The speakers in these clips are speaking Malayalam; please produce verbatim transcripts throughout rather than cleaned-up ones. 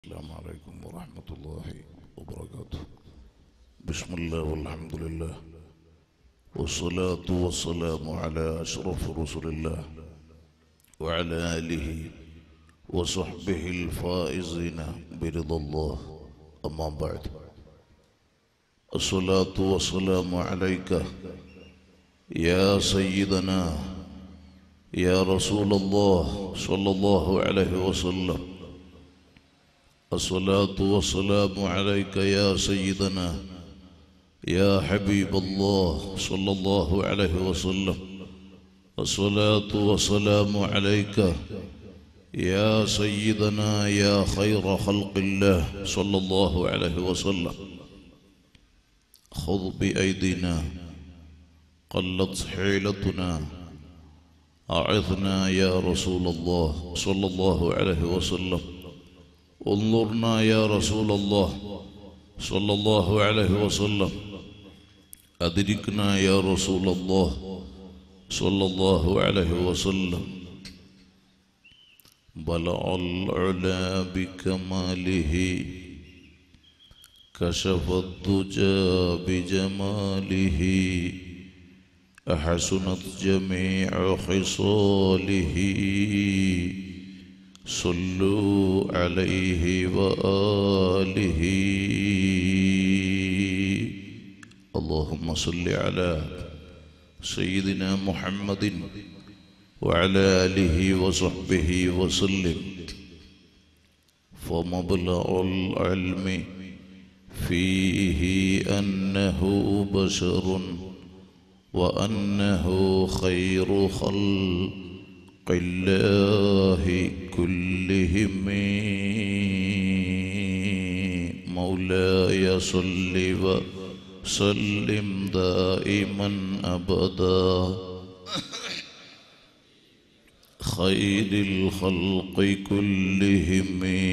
السلام عليكم ورحمة الله وبركاته. بسم الله والحمد لله والصلاة والسلام على أشرف رسول الله وعلى آله وصحبه الفائزين برضا الله. أما بعد، الصلاة والسلام عليك يا سيدنا يا رسول الله صلى الله عليه وسلم. الصلاة والسلام عليك يا سيدنا يا حبيب الله صلى الله عليه وسلم. الصلاة والسلام عليك يا سيدنا يا خير خلق الله صلى الله عليه وسلم. خذ بأيدينا قلت حيلتنا، أعذنا يا رسول الله صلى الله عليه وسلم. انظرنا يا رسول الله صلى الله عليه وسلم. أدركنا يا رسول الله صلى الله عليه وسلم. بلع العلا بكماله، كشف الدجى بجماله، أحسنت جميع خصاله. صلوا عليه وآله. اللهم صل على سيدنا محمد وعلى آله وصحبه وسلم. فمبلغ العلم فيه أنه بشر وأنه خير خلق الله كلهم. مولاي صل وسلم دائما أبدا خير الخلق كلهم.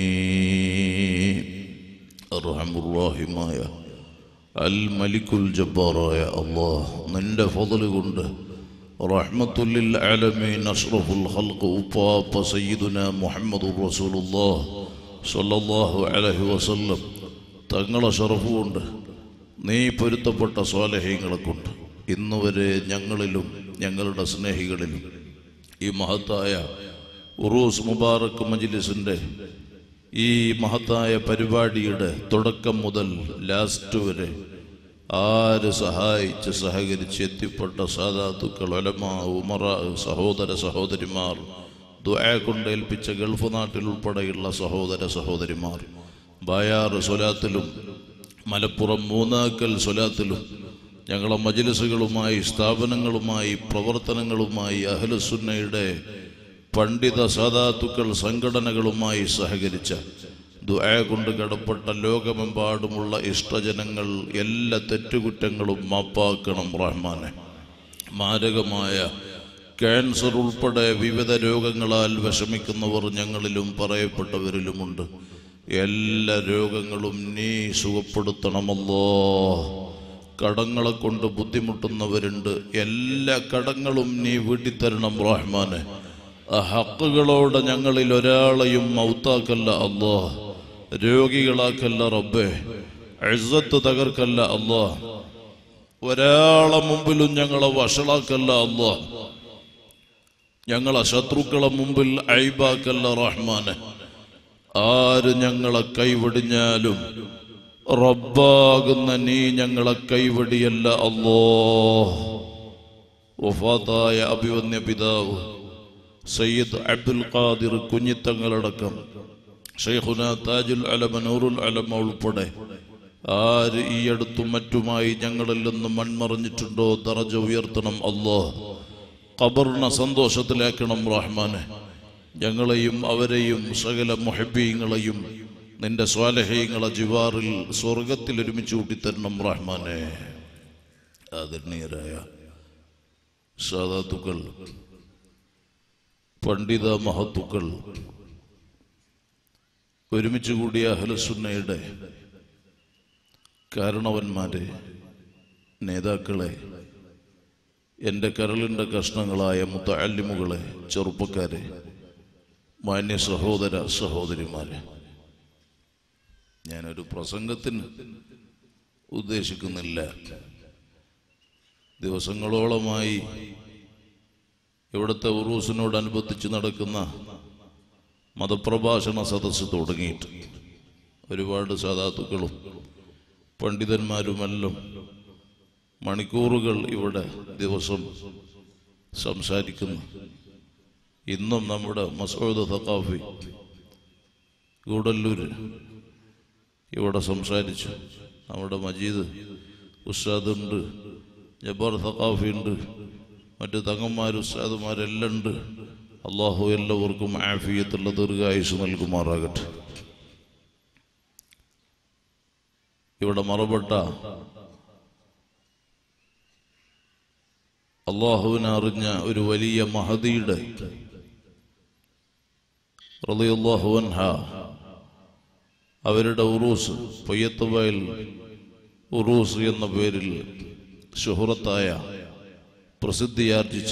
أرحم الراحمين الملك الجبار يا الله، നിന്റെ ഫضل കൊണ്ട് റഹ്മത്തുൽ ആലമീൻ അഷ്റഫുൽ ഖൽഖ് ഉപ്പാപ്പ സയ്യിദുനാ മുഹമ്മദുർ റസൂലുള്ളാഹ് സ്വല്ലല്ലാഹു അലൈഹി വസല്ലം തങ്ങളെ ശറഫ് കൊണ്ട് നീ പൊരുത്തപ്പെട്ട സ്വാലിഹീങ്ങളെ കൊണ്ട് ഇന്നുവരെ ഞങ്ങളിലും ഞങ്ങളുടെ സ്നേഹികളിലും ഈ മഹത്തായ ഉറൂസ് മുബാറക് മജ്ലിസിൻ്റെ ഈ മഹത്തായ പരിപാടിയുടെ തുടക്കം മുതൽ ലാസ്റ്റ് വരെ ആര് സഹായിച്ച് സഹകരിച്ച് എത്തിപ്പെട്ട സാദാത്തുക്കൾ, ഉലമാ, ഉമറാ, സഹോദര സഹോദരിമാർ, ദുആ കൊണ്ട് ഏൽപ്പിച്ച ഗൾഫ് നാട്ടിൽ ഉൾപ്പെടെയുള്ള സഹോദര സഹോദരിമാർ, ബായാർ സ്വലാത്തിലും മലപ്പുറം മൂന്നാക്കൽ സ്വലാത്തിലും ഞങ്ങളെ മജ്ലിസുകളുമായി സ്ഥാപനങ്ങളുമായി പ്രവർത്തനങ്ങളുമായി അഹ്ലുസുന്നയുടെ പണ്ഡിത സാദാത്തുക്കൾ സംഘടനകളുമായി സഹകരിച്ച ദുആ കൊണ്ട് കടപ്പെട്ട ലോകമെമ്പാടുമുള്ള ഇഷ്ടജനങ്ങൾ എല്ലാ തെറ്റുകുറ്റങ്ങളും മാപ്പാക്കണം റഹ്മാനെ. മാരകമായ ക്യാൻസർ ഉൾപ്പെടെ വിവിധ രോഗങ്ങളാൽ വിഷമിക്കുന്നവർ ഞങ്ങളിലും പറയപ്പെട്ടവരിലുമുണ്ട്. എല്ലാ രോഗങ്ങളും നീ സുഖപ്പെടുത്തണമല്ലോ. കടങ്ങളെ കൊണ്ട് ബുദ്ധിമുട്ടുന്നവരുണ്ട്, എല്ലാ കടങ്ങളും നീ വീട്ടിത്തരണം റഹ്മാനെ. ആ ഹക്കുകളോടെ ഞങ്ങളിൽ ഒരാളെയും മൗത്താക്കല്ല അല്ലാഹ്, രോഗികളാക്കല്ല റബ്ബേ, ഇസ്സത്ത് തകർക്കല്ല അല്ലാഹ്, ഒരാളെ മുമ്പിലും ഞങ്ങളെ വഷളാക്കല്ല അല്ലാഹ്, ഞങ്ങളെ ശത്രുക്കളെ മുമ്പിൽ ഐബാക്കല്ല റഹ്മാനെ. ആര് ഞങ്ങളെ കൈവടിഞ്ഞാലും റബ്ബാകുന്ന നീ ഞങ്ങളെ കൈവടിയല്ല അല്ലാഹ്. വഫാത്തായ അഭിവന്യ പിതാവ് സയ്യിദ് അബ്ദുൽ ഖാദിർ കുഞ്ഞിത്തങ്ങളടക്കം ഷെയ്ഖുന താജുൽ അലമ നൂറുൽ അലമ ഉൾപ്പെടെ ആര് ഈ അടുത്തും മറ്റുമായി ഞങ്ങളിൽ നിന്ന് മൺമറിഞ്ഞിട്ടുണ്ടോ ദറജ ഉയർത്തണം അല്ലാഹ്. ഖബറിനെ സന്തോഷത്തിലാക്കണം റഹ്മാനെ. ഞങ്ങളെയും അവരെയും സകല മുഹബ്ബീങ്ങളെയും നിന്റെ സ്വാലിഹീങ്ങളെ ജിവാറിൽ സ്വർഗത്തിൽ ഒരുമിച്ച് കൂട്ടിത്തരണം റഹ്മാനെ. ആദരണീയരായ സാദാത്തുക്കൾ, പണ്ഡിത മഹത്തുക്കൾ, ഒരുമിച്ച് കൂടിയ അഹ്ലുസുന്നയുടെ കാരണവന്മാരെ, നേതാക്കളെ, എൻ്റെ കരളിൻ്റെ കഷ്ണങ്ങളായ മുത്തഅല്ലിമുകളെ, ചെറുപ്പക്കാരെ, മാന്യ സഹോദര സഹോദരിമാരെ, ഞാനൊരു പ്രസംഗത്തിന് ഉദ്ദേശിക്കുന്നില്ല. ദിവസങ്ങളോളമായി ഇവിടുത്തെ ഉറൂസിനോടനുബന്ധിച്ച് നടക്കുന്ന മതപ്രഭാഷണ സദസ്സ് തുടങ്ങിയിട്ട് ഒരുപാട് സാദാത്തുക്കളും പണ്ഡിതന്മാരുമെല്ലാം മണിക്കൂറുകൾ ഇവിടെ ദിവസം സംസാരിക്കുന്നു. ഇന്നും നമ്മുടെ മസൂദ് തഖാഫി ഗൂഡല്ലൂർ ഇവിടെ സംസാരിച്ചു. നമ്മുടെ മജീദ് ഉസ്താദുണ്ട്, ജബ്ബാർ തഖാഫി ഉണ്ട്, മറ്റ് തങ്ങന്മാർ ഉസ്താദുമാരെല്ലാം ഉണ്ട്. അള്ളാഹു എല്ലാവർക്കും ആഫിയത്തുള്ള ദീർഘായുസ് നൽകുമാറാകട്ടെ. ഇവിടെ മറപ്പെട്ട അള്ളാഹുവിനെ അറിഞ്ഞ ഒരു വലിയ മഹദിയുടെ റളിയല്ലാഹു അൻഹ അവരുടെ ഉറൂസ്, പൊയ്യത്തുവയൽ ഉറൂസ് എന്ന പേരിൽ ശുഹറത്തായ പ്രസിദ്ധിയാർജിച്ച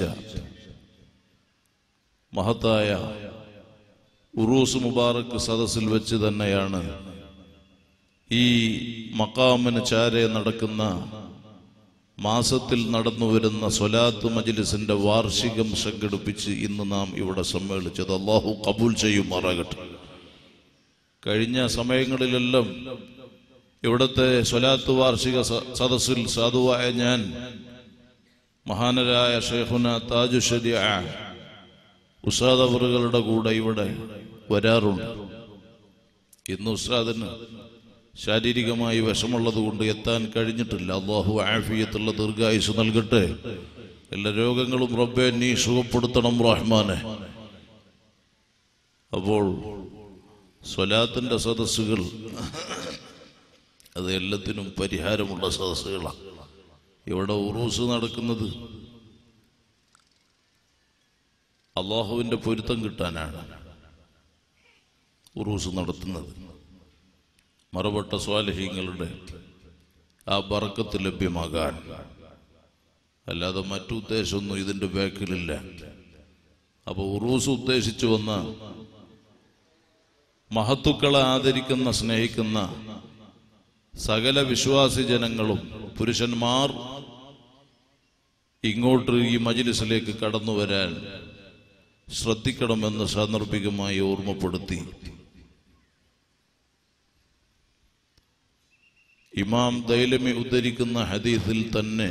മഹത്തായ ഉറൂസ് മുബാറക്ക് സദസ്സിൽ വെച്ച് തന്നെയാണ് ഈ മഖാമിന് ചാരെ നടക്കുന്ന മാസത്തിൽ നടന്നു വരുന്ന സ്വലാത്ത് മജ്ലിസിന്റെ വാർഷികം സംഘടിപ്പിച്ച് ഇന്ന് നാം ഇവിടെ സമ്മേളിച്ചത്. അള്ളാഹു കബൂൽ ചെയ്യുമാറാകട്ടെ. കഴിഞ്ഞ സമയങ്ങളിലെല്ലാം ഇവിടുത്തെ സ്വലാത്ത് വാർഷിക സദസ്സിൽ സാധുവായ ഞാൻ മഹാനരായ ഷെയ്ഖുന താജു ശരിയ ഉസ്താദ് അവറുകളുടെ കൂടെ ഇവിടെ വരാറുണ്ട്. ഇന്ന് ഉസ്താദിന് ശാരീരികമായി വിഷമുള്ളത് കൊണ്ട് എത്താൻ കഴിഞ്ഞിട്ടില്ല. അള്ളാഹു ആഫിയത്തുള്ള ദീർഘായുസ് നൽകട്ടെ. എല്ലാ രോഗങ്ങളും റബ്ബേ നീ സുഖപ്പെടുത്തണം റഹ്മാനെ. അപ്പോൾ സ്വലാത്തിന്റെ സദസ്സുകൾ അത് എല്ലാത്തിനും പരിഹാരമുള്ള സദസ്സുകളാണ്. ഇവിടെ ഉറൂസ് നടക്കുന്നത് അള്ളാഹുവിന്റെ പൊരുത്തം കിട്ടാനാണ് ഉറൂസ് നടത്തുന്നത്. മറപ്പെട്ട സ്വാലിഹീങ്ങളുടെ ആ ബറക്കത്ത് ലഭ്യമാകാൻ, അല്ലാതെ മറ്റു ഉദ്ദേശമൊന്നും ഇതിന്റെ ബാക്കിലില്ല. അപ്പൊ ഉറൂസ് ഉദ്ദേശിച്ചു വന്ന മഹത്തുക്കളെ ആദരിക്കുന്ന സ്നേഹിക്കുന്ന സകല വിശ്വാസി ജനങ്ങളും പുരുഷന്മാർ ഇങ്ങോട്ട് ഈ മജ്ലിസിലേക്ക് കടന്നു വരാൻ ശ്രദ്ധിക്കണമെന്ന് സാന്ദർഭികമായി ഓർമ്മപ്പെടുത്തി. ഇമാം ദൈലമി ഉദ്ധരിക്കുന്ന ഹദീസിൽ തന്നെ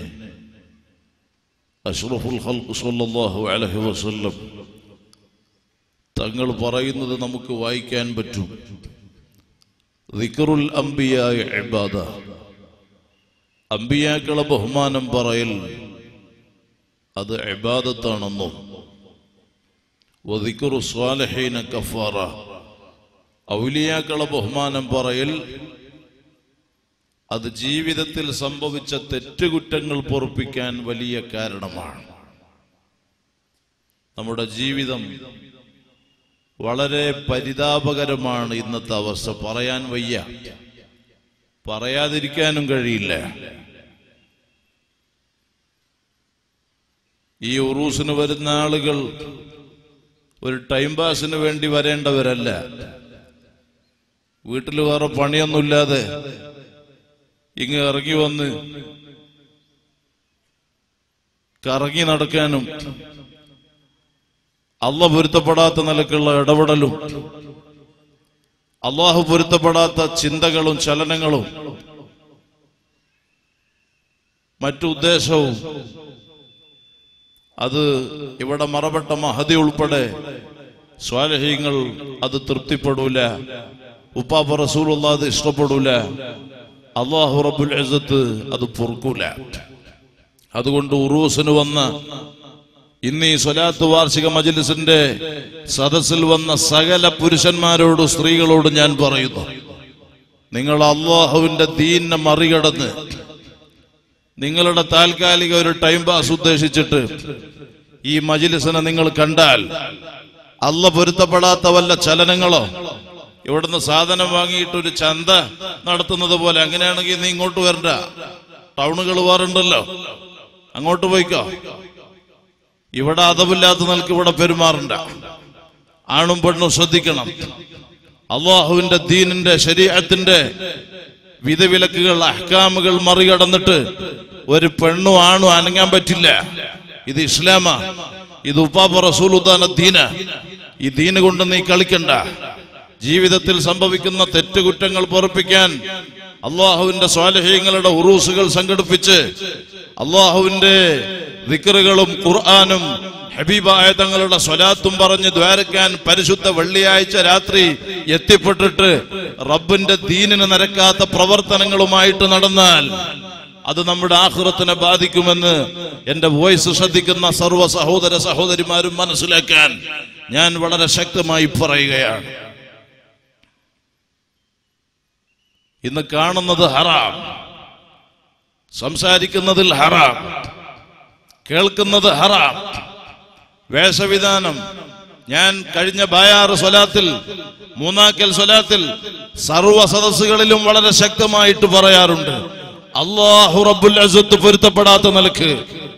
അഷ്റഫുൽ ഖൽഖ് സ്വല്ലല്ലാഹു അലൈഹി വസല്ലം തങ്ങൾ പറയുന്നത് നമുക്ക് വായിക്കാൻ പറ്റും. ദിക്റുൽ അംബിയാഇ ഇബാദ, അംബിയാക്കളെ ബഹുമാനം പറയൽ അത് ഇബാദത്താണെന്നും വദിക്റു സ്വാലിഹീന കഫാറ, ഔലിയാക്കളെ ബഹുമാനം പറയൽ അത് ജീവിതത്തിൽ സംഭവിച്ച തെറ്റുകുറ്റങ്ങൾ പൊറുപ്പിക്കാൻ വലിയ കാരണമാണ്. നമ്മുടെ ജീവിതം വളരെ പരിതാപകരമാണ് ഇന്നത്തെ അവസ്ഥ. പറയാൻ വയ്യ, പറയാതിരിക്കാനും കഴിയില്ല. ഈ ഉറൂസിന് വരുന്ന ആളുകൾ ഒരു ടൈം പാസിന് വേണ്ടി വരേണ്ടവരല്ല. വീട്ടിൽ വേറെ പണിയൊന്നുമില്ലാതെ ഇങ്ങ് ഇറങ്ങി വന്ന് കറങ്ങി നടക്കാനും അള്ളാഹു പൊരുത്തപ്പെടാത്ത നിലക്കുള്ള ഇടപെടലും അള്ളാഹു പൊരുത്തപ്പെടാത്ത ചിന്തകളും ചലനങ്ങളും മറ്റു ഉദ്ദേശവും അത് ഇവിടെ മറപ്പെട്ട മഹദി ഉൾപ്പെടെ സ്വാലിഹീങ്ങൾ അത് തൃപ്തിപ്പെടൂല. ഉപ്പാപ്പ റസൂലുള്ളാഹി അത് ഇഷ്ടപ്പെടൂല. അല്ലാഹു റബ്ബുൽ ഇസ്സത്ത് അത് പൊറുക്കൂല. അതുകൊണ്ട് ഉറൂസിന് വന്ന ഇന്ന് ഈ സ്വലാത്ത് വാർഷിക മജ്ലിസിന്റെ സദസ്സിൽ വന്ന സകല പുരുഷന്മാരോടും സ്ത്രീകളോട് ഞാൻ പറയുന്നു, നിങ്ങൾ അല്ലാഹുവിന്റെ ദീനിനെ മറികടന്ന് നിങ്ങളുടെ താൽക്കാലിക ഒരു ടൈം പാസ് ഉദ്ദേശിച്ചിട്ട് ഈ മജ്ലിസിനെ നിങ്ങൾ കണ്ടാൽ അല്ലാഹു പൊരുത്തപ്പെടാത്ത വല്ല ചലനങ്ങളോ ഇവിടുന്ന് സാധനം വാങ്ങിയിട്ട് ഒരു ചന്ത നടത്തുന്നത് പോലെ, അങ്ങനെയാണെങ്കിൽ നീ ഇങ്ങോട്ട് വരണ്ട, ടൗണുകൾ വേറുണ്ടല്ലോ, അങ്ങോട്ട് പോയിക്കോ. ഇവിടെ അതവില്ലാത്ത നിലക്ക് ഇവിടെ പെരുമാറണ്ട. ആണും പെണ്ണും ശ്രദ്ധിക്കണം. അള്ളാഹുവിന്റെ ദീനിന്റെ ശരീഅത്തിന്റെ വിധിവിലക്കുകൾ അഹ്കാമുകൾ മറികടന്നിട്ട് ഒരു പെണ്ണും ആണും അനങ്ങാൻ പറ്റില്ല. ഇത് ഇസ്ലാമാ, ഇത് ഉപ്പാപ്പ റസൂലുള്ളാഹിന്റെ ദീന. ഈ ദീന് കൊണ്ട് നീ കളിക്കണ്ട. ജീവിതത്തിൽ സംഭവിക്കുന്ന തെറ്റുകുറ്റങ്ങൾ പൊറുപ്പിക്കാൻ അള്ളാഹുവിന്റെ സ്വാലിഹീങ്ങളുടെ ഉറൂസുകൾ സംഘടിപ്പിച്ച് അള്ളാഹുവിന്റെ ദിക്റുകളും ഖുർആനും ഹബീബായ തങ്ങളുടെ സ്വലാത്തും പറഞ്ഞ് ദ്വാരക്കാൻ പരിശുദ്ധ വെള്ളിയാഴ്ച രാത്രി എത്തിപ്പെട്ടിട്ട് റബ്ബിന്റെ ദീനിന് നിരക്കാത്ത പ്രവർത്തനങ്ങളുമായിട്ട് നടന്നാൽ അത് നമ്മുടെ ആഖിറത്തിനെ ബാധിക്കുമെന്ന് എന്റെ വോയിസ് ശ്രദ്ധിക്കുന്ന സർവ്വ സഹോദര സഹോദരിമാരും മനസ്സിലാക്കാൻ ഞാൻ വളരെ ശക്തമായി പറയുകയാണ്. ഇന്ന് കാണുന്നത് ഹറാം, സംസാരിക്കുന്നതിൽ ഹറാം, കേൾക്കുന്നത് ഹറാം, വേഷവിധാനം. ഞാൻ കഴിഞ്ഞ ബായാറ് സ്വലാത്തിൽ, മൂന്നാക്കൽ സ്വലാത്തിൽ സർവ്വ സദസ്സുകളിലും വളരെ ശക്തമായിട്ട് പറയാറുണ്ട്, അല്ലാഹു റബ്ബുൽ ഇസ്സത്ത് പൊരുത്തപ്പെടാത്ത നിലക്ക്,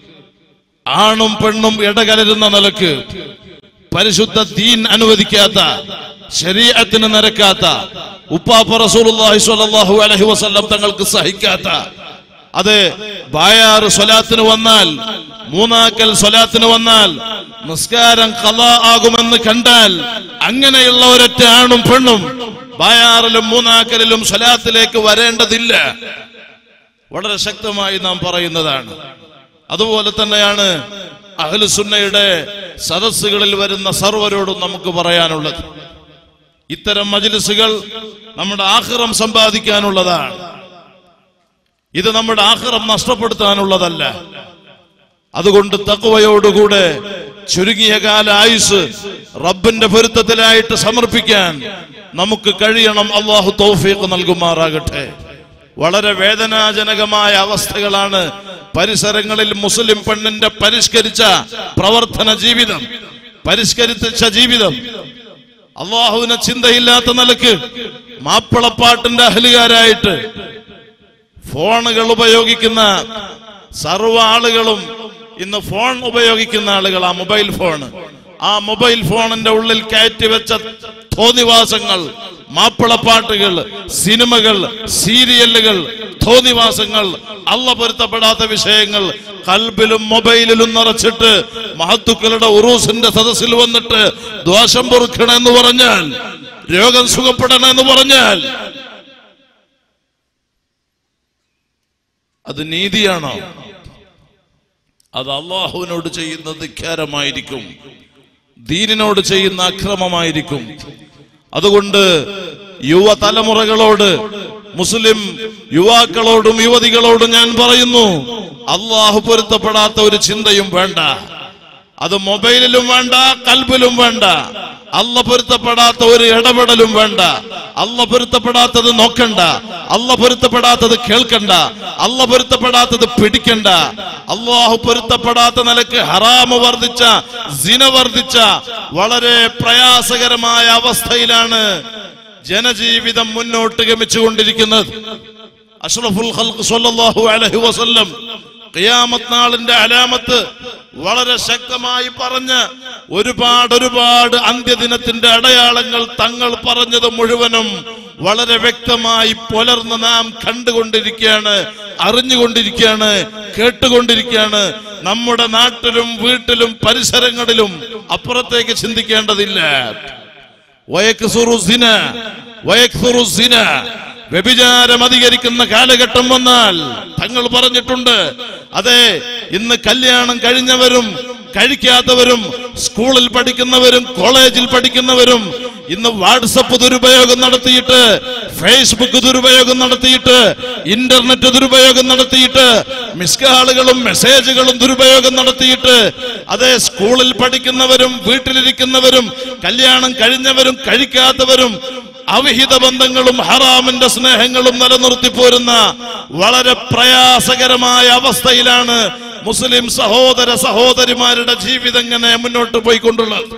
ആണും പെണ്ണും ഇടകലരുന്ന നിലക്ക്, പരിശുദ്ധ ദീൻ അനുവദിക്കാത്ത, ശരീഅത്തിന് നിരക്കാത്ത, ഉപ്പാപ്പ റസൂലുള്ളാഹി സ്വല്ലല്ലാഹു അലൈഹി വസല്ലം തങ്ങൾക്ക് സഹിക്കാത്ത, അത് ബായാറ് സ്വലാത്തിന് വന്നാൽ, മൂന്നാക്കൽ സ്വലാത്തിന് വന്നാൽ നിസ്കാരം ഖളാ ആകുമെന്ന് കണ്ടാൽ അങ്ങനെയുള്ള ഒരൊറ്റ ആണും പെണ്ണും ബായാറിലും മൂന്നാക്കലിലും സ്വലാത്തിലേക്ക് വരേണ്ടതില്ല. വളരെ ശക്തമായി നാം പറയുന്നതാണ്. അതുപോലെ തന്നെയാണ് അഹ്ലുസുന്നയുടെ സദസ്സുകളിൽ വരുന്ന സർവരോടും നമുക്ക് പറയാനുള്ളത്. ഇത്തരം മജ്ലിസുകൾ നമ്മുടെ ആഖിറം സമ്പാദിക്കാനുള്ളതാണ്. ഇത് നമ്മുടെ ആഖിറം നഷ്ടപ്പെടുത്താനുള്ളതല്ല. അതുകൊണ്ട് തഖ്വയോടുകൂടെ ചുരുങ്ങിയ കാല ആയുസ് റബ്ബിന്റെ പൊരുത്തത്തിലായിട്ട് സമർപ്പിക്കാൻ നമുക്ക് കഴിയണം. അല്ലാഹു തൗഫീഖ് നൽകുമാറാകട്ടെ. വളരെ വേദനാജനകമായ അവസ്ഥകളാണ് പരിസരങ്ങളിൽ മുസ്ലിം പെണ്ണിന്റെ പരിഷ്കരിച്ച പ്രവർത്തന ജീവിതം, പരിഷ്കരിച്ച ജീവിതം. അള്ളാഹുവിനെ ചിന്തയില്ലാത്ത നിലക്ക് മാപ്പിളപ്പാട്ടിന്റെ അഹ്ലുകാരായിട്ട് ഫോണുകൾ ഉപയോഗിക്കുന്ന സർവ്വ ആളുകളും ഇന്ന് ഫോൺ ഉപയോഗിക്കുന്ന ആളുകൾ, ആ മൊബൈൽ ഫോൺ, ആ മൊബൈൽ ഫോണിന്റെ ഉള്ളിൽ കയറ്റിവെച്ച തോന്നിവാസങ്ങൾ, മാപ്പിളപ്പാട്ടുകൾ, സിനിമകൾ, സീരിയലുകൾ, തോന്നിവാസങ്ങൾ, അള്ള പൊരുത്തപ്പെടാത്ത വിഷയങ്ങൾ ഖൽബിലും മൊബൈലിലും നിറച്ചിട്ട് മഹത്തുക്കളുടെ ഉറൂസിന്റെ സദസ്സിൽ വന്നിട്ട് ദോഷം പൊറുക്കണമെന്ന് പറഞ്ഞാൽ, രോഗം സുഖപ്പെടണമെന്ന് പറഞ്ഞാൽ അത് നീതിയാണോ? അത് അള്ളാഹുവിനോട് ചെയ്യുന്ന ധിക്കാരമായിരിക്കും, ദീനിനോട് ചെയ്യുന്ന അക്രമമായിരിക്കും. അതുകൊണ്ട് യുവതലമുറകളോട്, മുസ്ലിം യുവാക്കളോടും യുവതികളോടും ഞാൻ പറയുന്നു, അള്ളാഹു പൊരുത്തപ്പെടാത്ത ഒരു ചിന്തയും വേണ്ട. അത് മൊബൈലിലും വേണ്ട, കൽബിലും വേണ്ട. അള്ള പൊരുത്തപ്പെടാത്ത ഒരു ഇടപെടലും വേണ്ട. അള്ള പൊരുത്തപ്പെടാത്തത് നോക്കണ്ട, അള്ള പൊരുത്തപ്പെടാത്തത് കേൾക്കണ്ട, അള്ള പൊരുത്തപ്പെടാത്തത് പിടിക്കണ്ട. അള്ളാഹു പൊരുത്തപ്പെടാത്ത നിലക്ക് ഹറാമ് വർദ്ധിച്ച, സിന വർദ്ധിച്ച വളരെ പ്രയാസകരമായ അവസ്ഥയിലാണ് ജനജീവിതം മുന്നോട്ട് ഗമിച്ചുകൊണ്ടിരിക്കുന്നത്. അഷ്റഫുൽ ഖൽഖ് സ്വല്ലല്ലാഹു അലൈഹി വസല്ലം ഖിയാമത്ത് നാളിന്റെ അലാമത്ത് വളരെ ശക്തമായി പറഞ്ഞ് ഒരുപാട് ഒരുപാട് അന്ത്യദിനത്തിന്റെ അടയാളങ്ങൾ തങ്ങൾ പറഞ്ഞത് മുഴുവനും വളരെ വ്യക്തമായി പുലർന്ന് നാം കണ്ടുകൊണ്ടിരിക്കുകയാണ്, അറിഞ്ഞുകൊണ്ടിരിക്കുകയാണ്, കേട്ടുകൊണ്ടിരിക്കുകയാണ്. നമ്മുടെ നാട്ടിലും വീട്ടിലും പരിസരങ്ങളിലും അപ്പുറത്തേക്ക് ചിന്തിക്കേണ്ടതില്ല. വയക്സുറു സിന, വയക്സുറു സിന, വ്യഭിചാരം അധികരിക്കുന്ന കാലഘട്ടം വന്നാൽ തങ്ങൾ പറഞ്ഞിട്ടുണ്ട്. അതെ, ഇന്ന് കല്യാണം കഴിഞ്ഞവരും കഴിക്കാത്തവരും, സ്കൂളിൽ പഠിക്കുന്നവരും കോളേജിൽ പഠിക്കുന്നവരും ഇന്ന് വാട്സപ്പ് ദുരുപയോഗം നടത്തിയിട്ട്, ഫേസ്ബുക്ക് ദുരുപയോഗം നടത്തിയിട്ട്, ഇന്റർനെറ്റ് ദുരുപയോഗം നടത്തിയിട്ട്, മിസ്കാളുകളും മെസ്സേജുകളും ദുരുപയോഗം നടത്തിയിട്ട്, അതേ സ്കൂളിൽ പഠിക്കുന്നവരും വീട്ടിലിരിക്കുന്നവരും കല്യാണം കഴിഞ്ഞവരും കഴിക്കാത്തവരും അവിഹിത ബന്ധങ്ങളും ഹറാമിന്റെ സ്നേഹങ്ങളും നിലനിർത്തി പോരുന്ന വളരെ പ്രയാസകരമായ അവസ്ഥയിലാണ് മുസ്ലിം സഹോദര സഹോദരിമാരുടെ ജീവിതം ഇങ്ങനെ മുന്നോട്ട് പോയിക്കൊണ്ടുള്ളത്.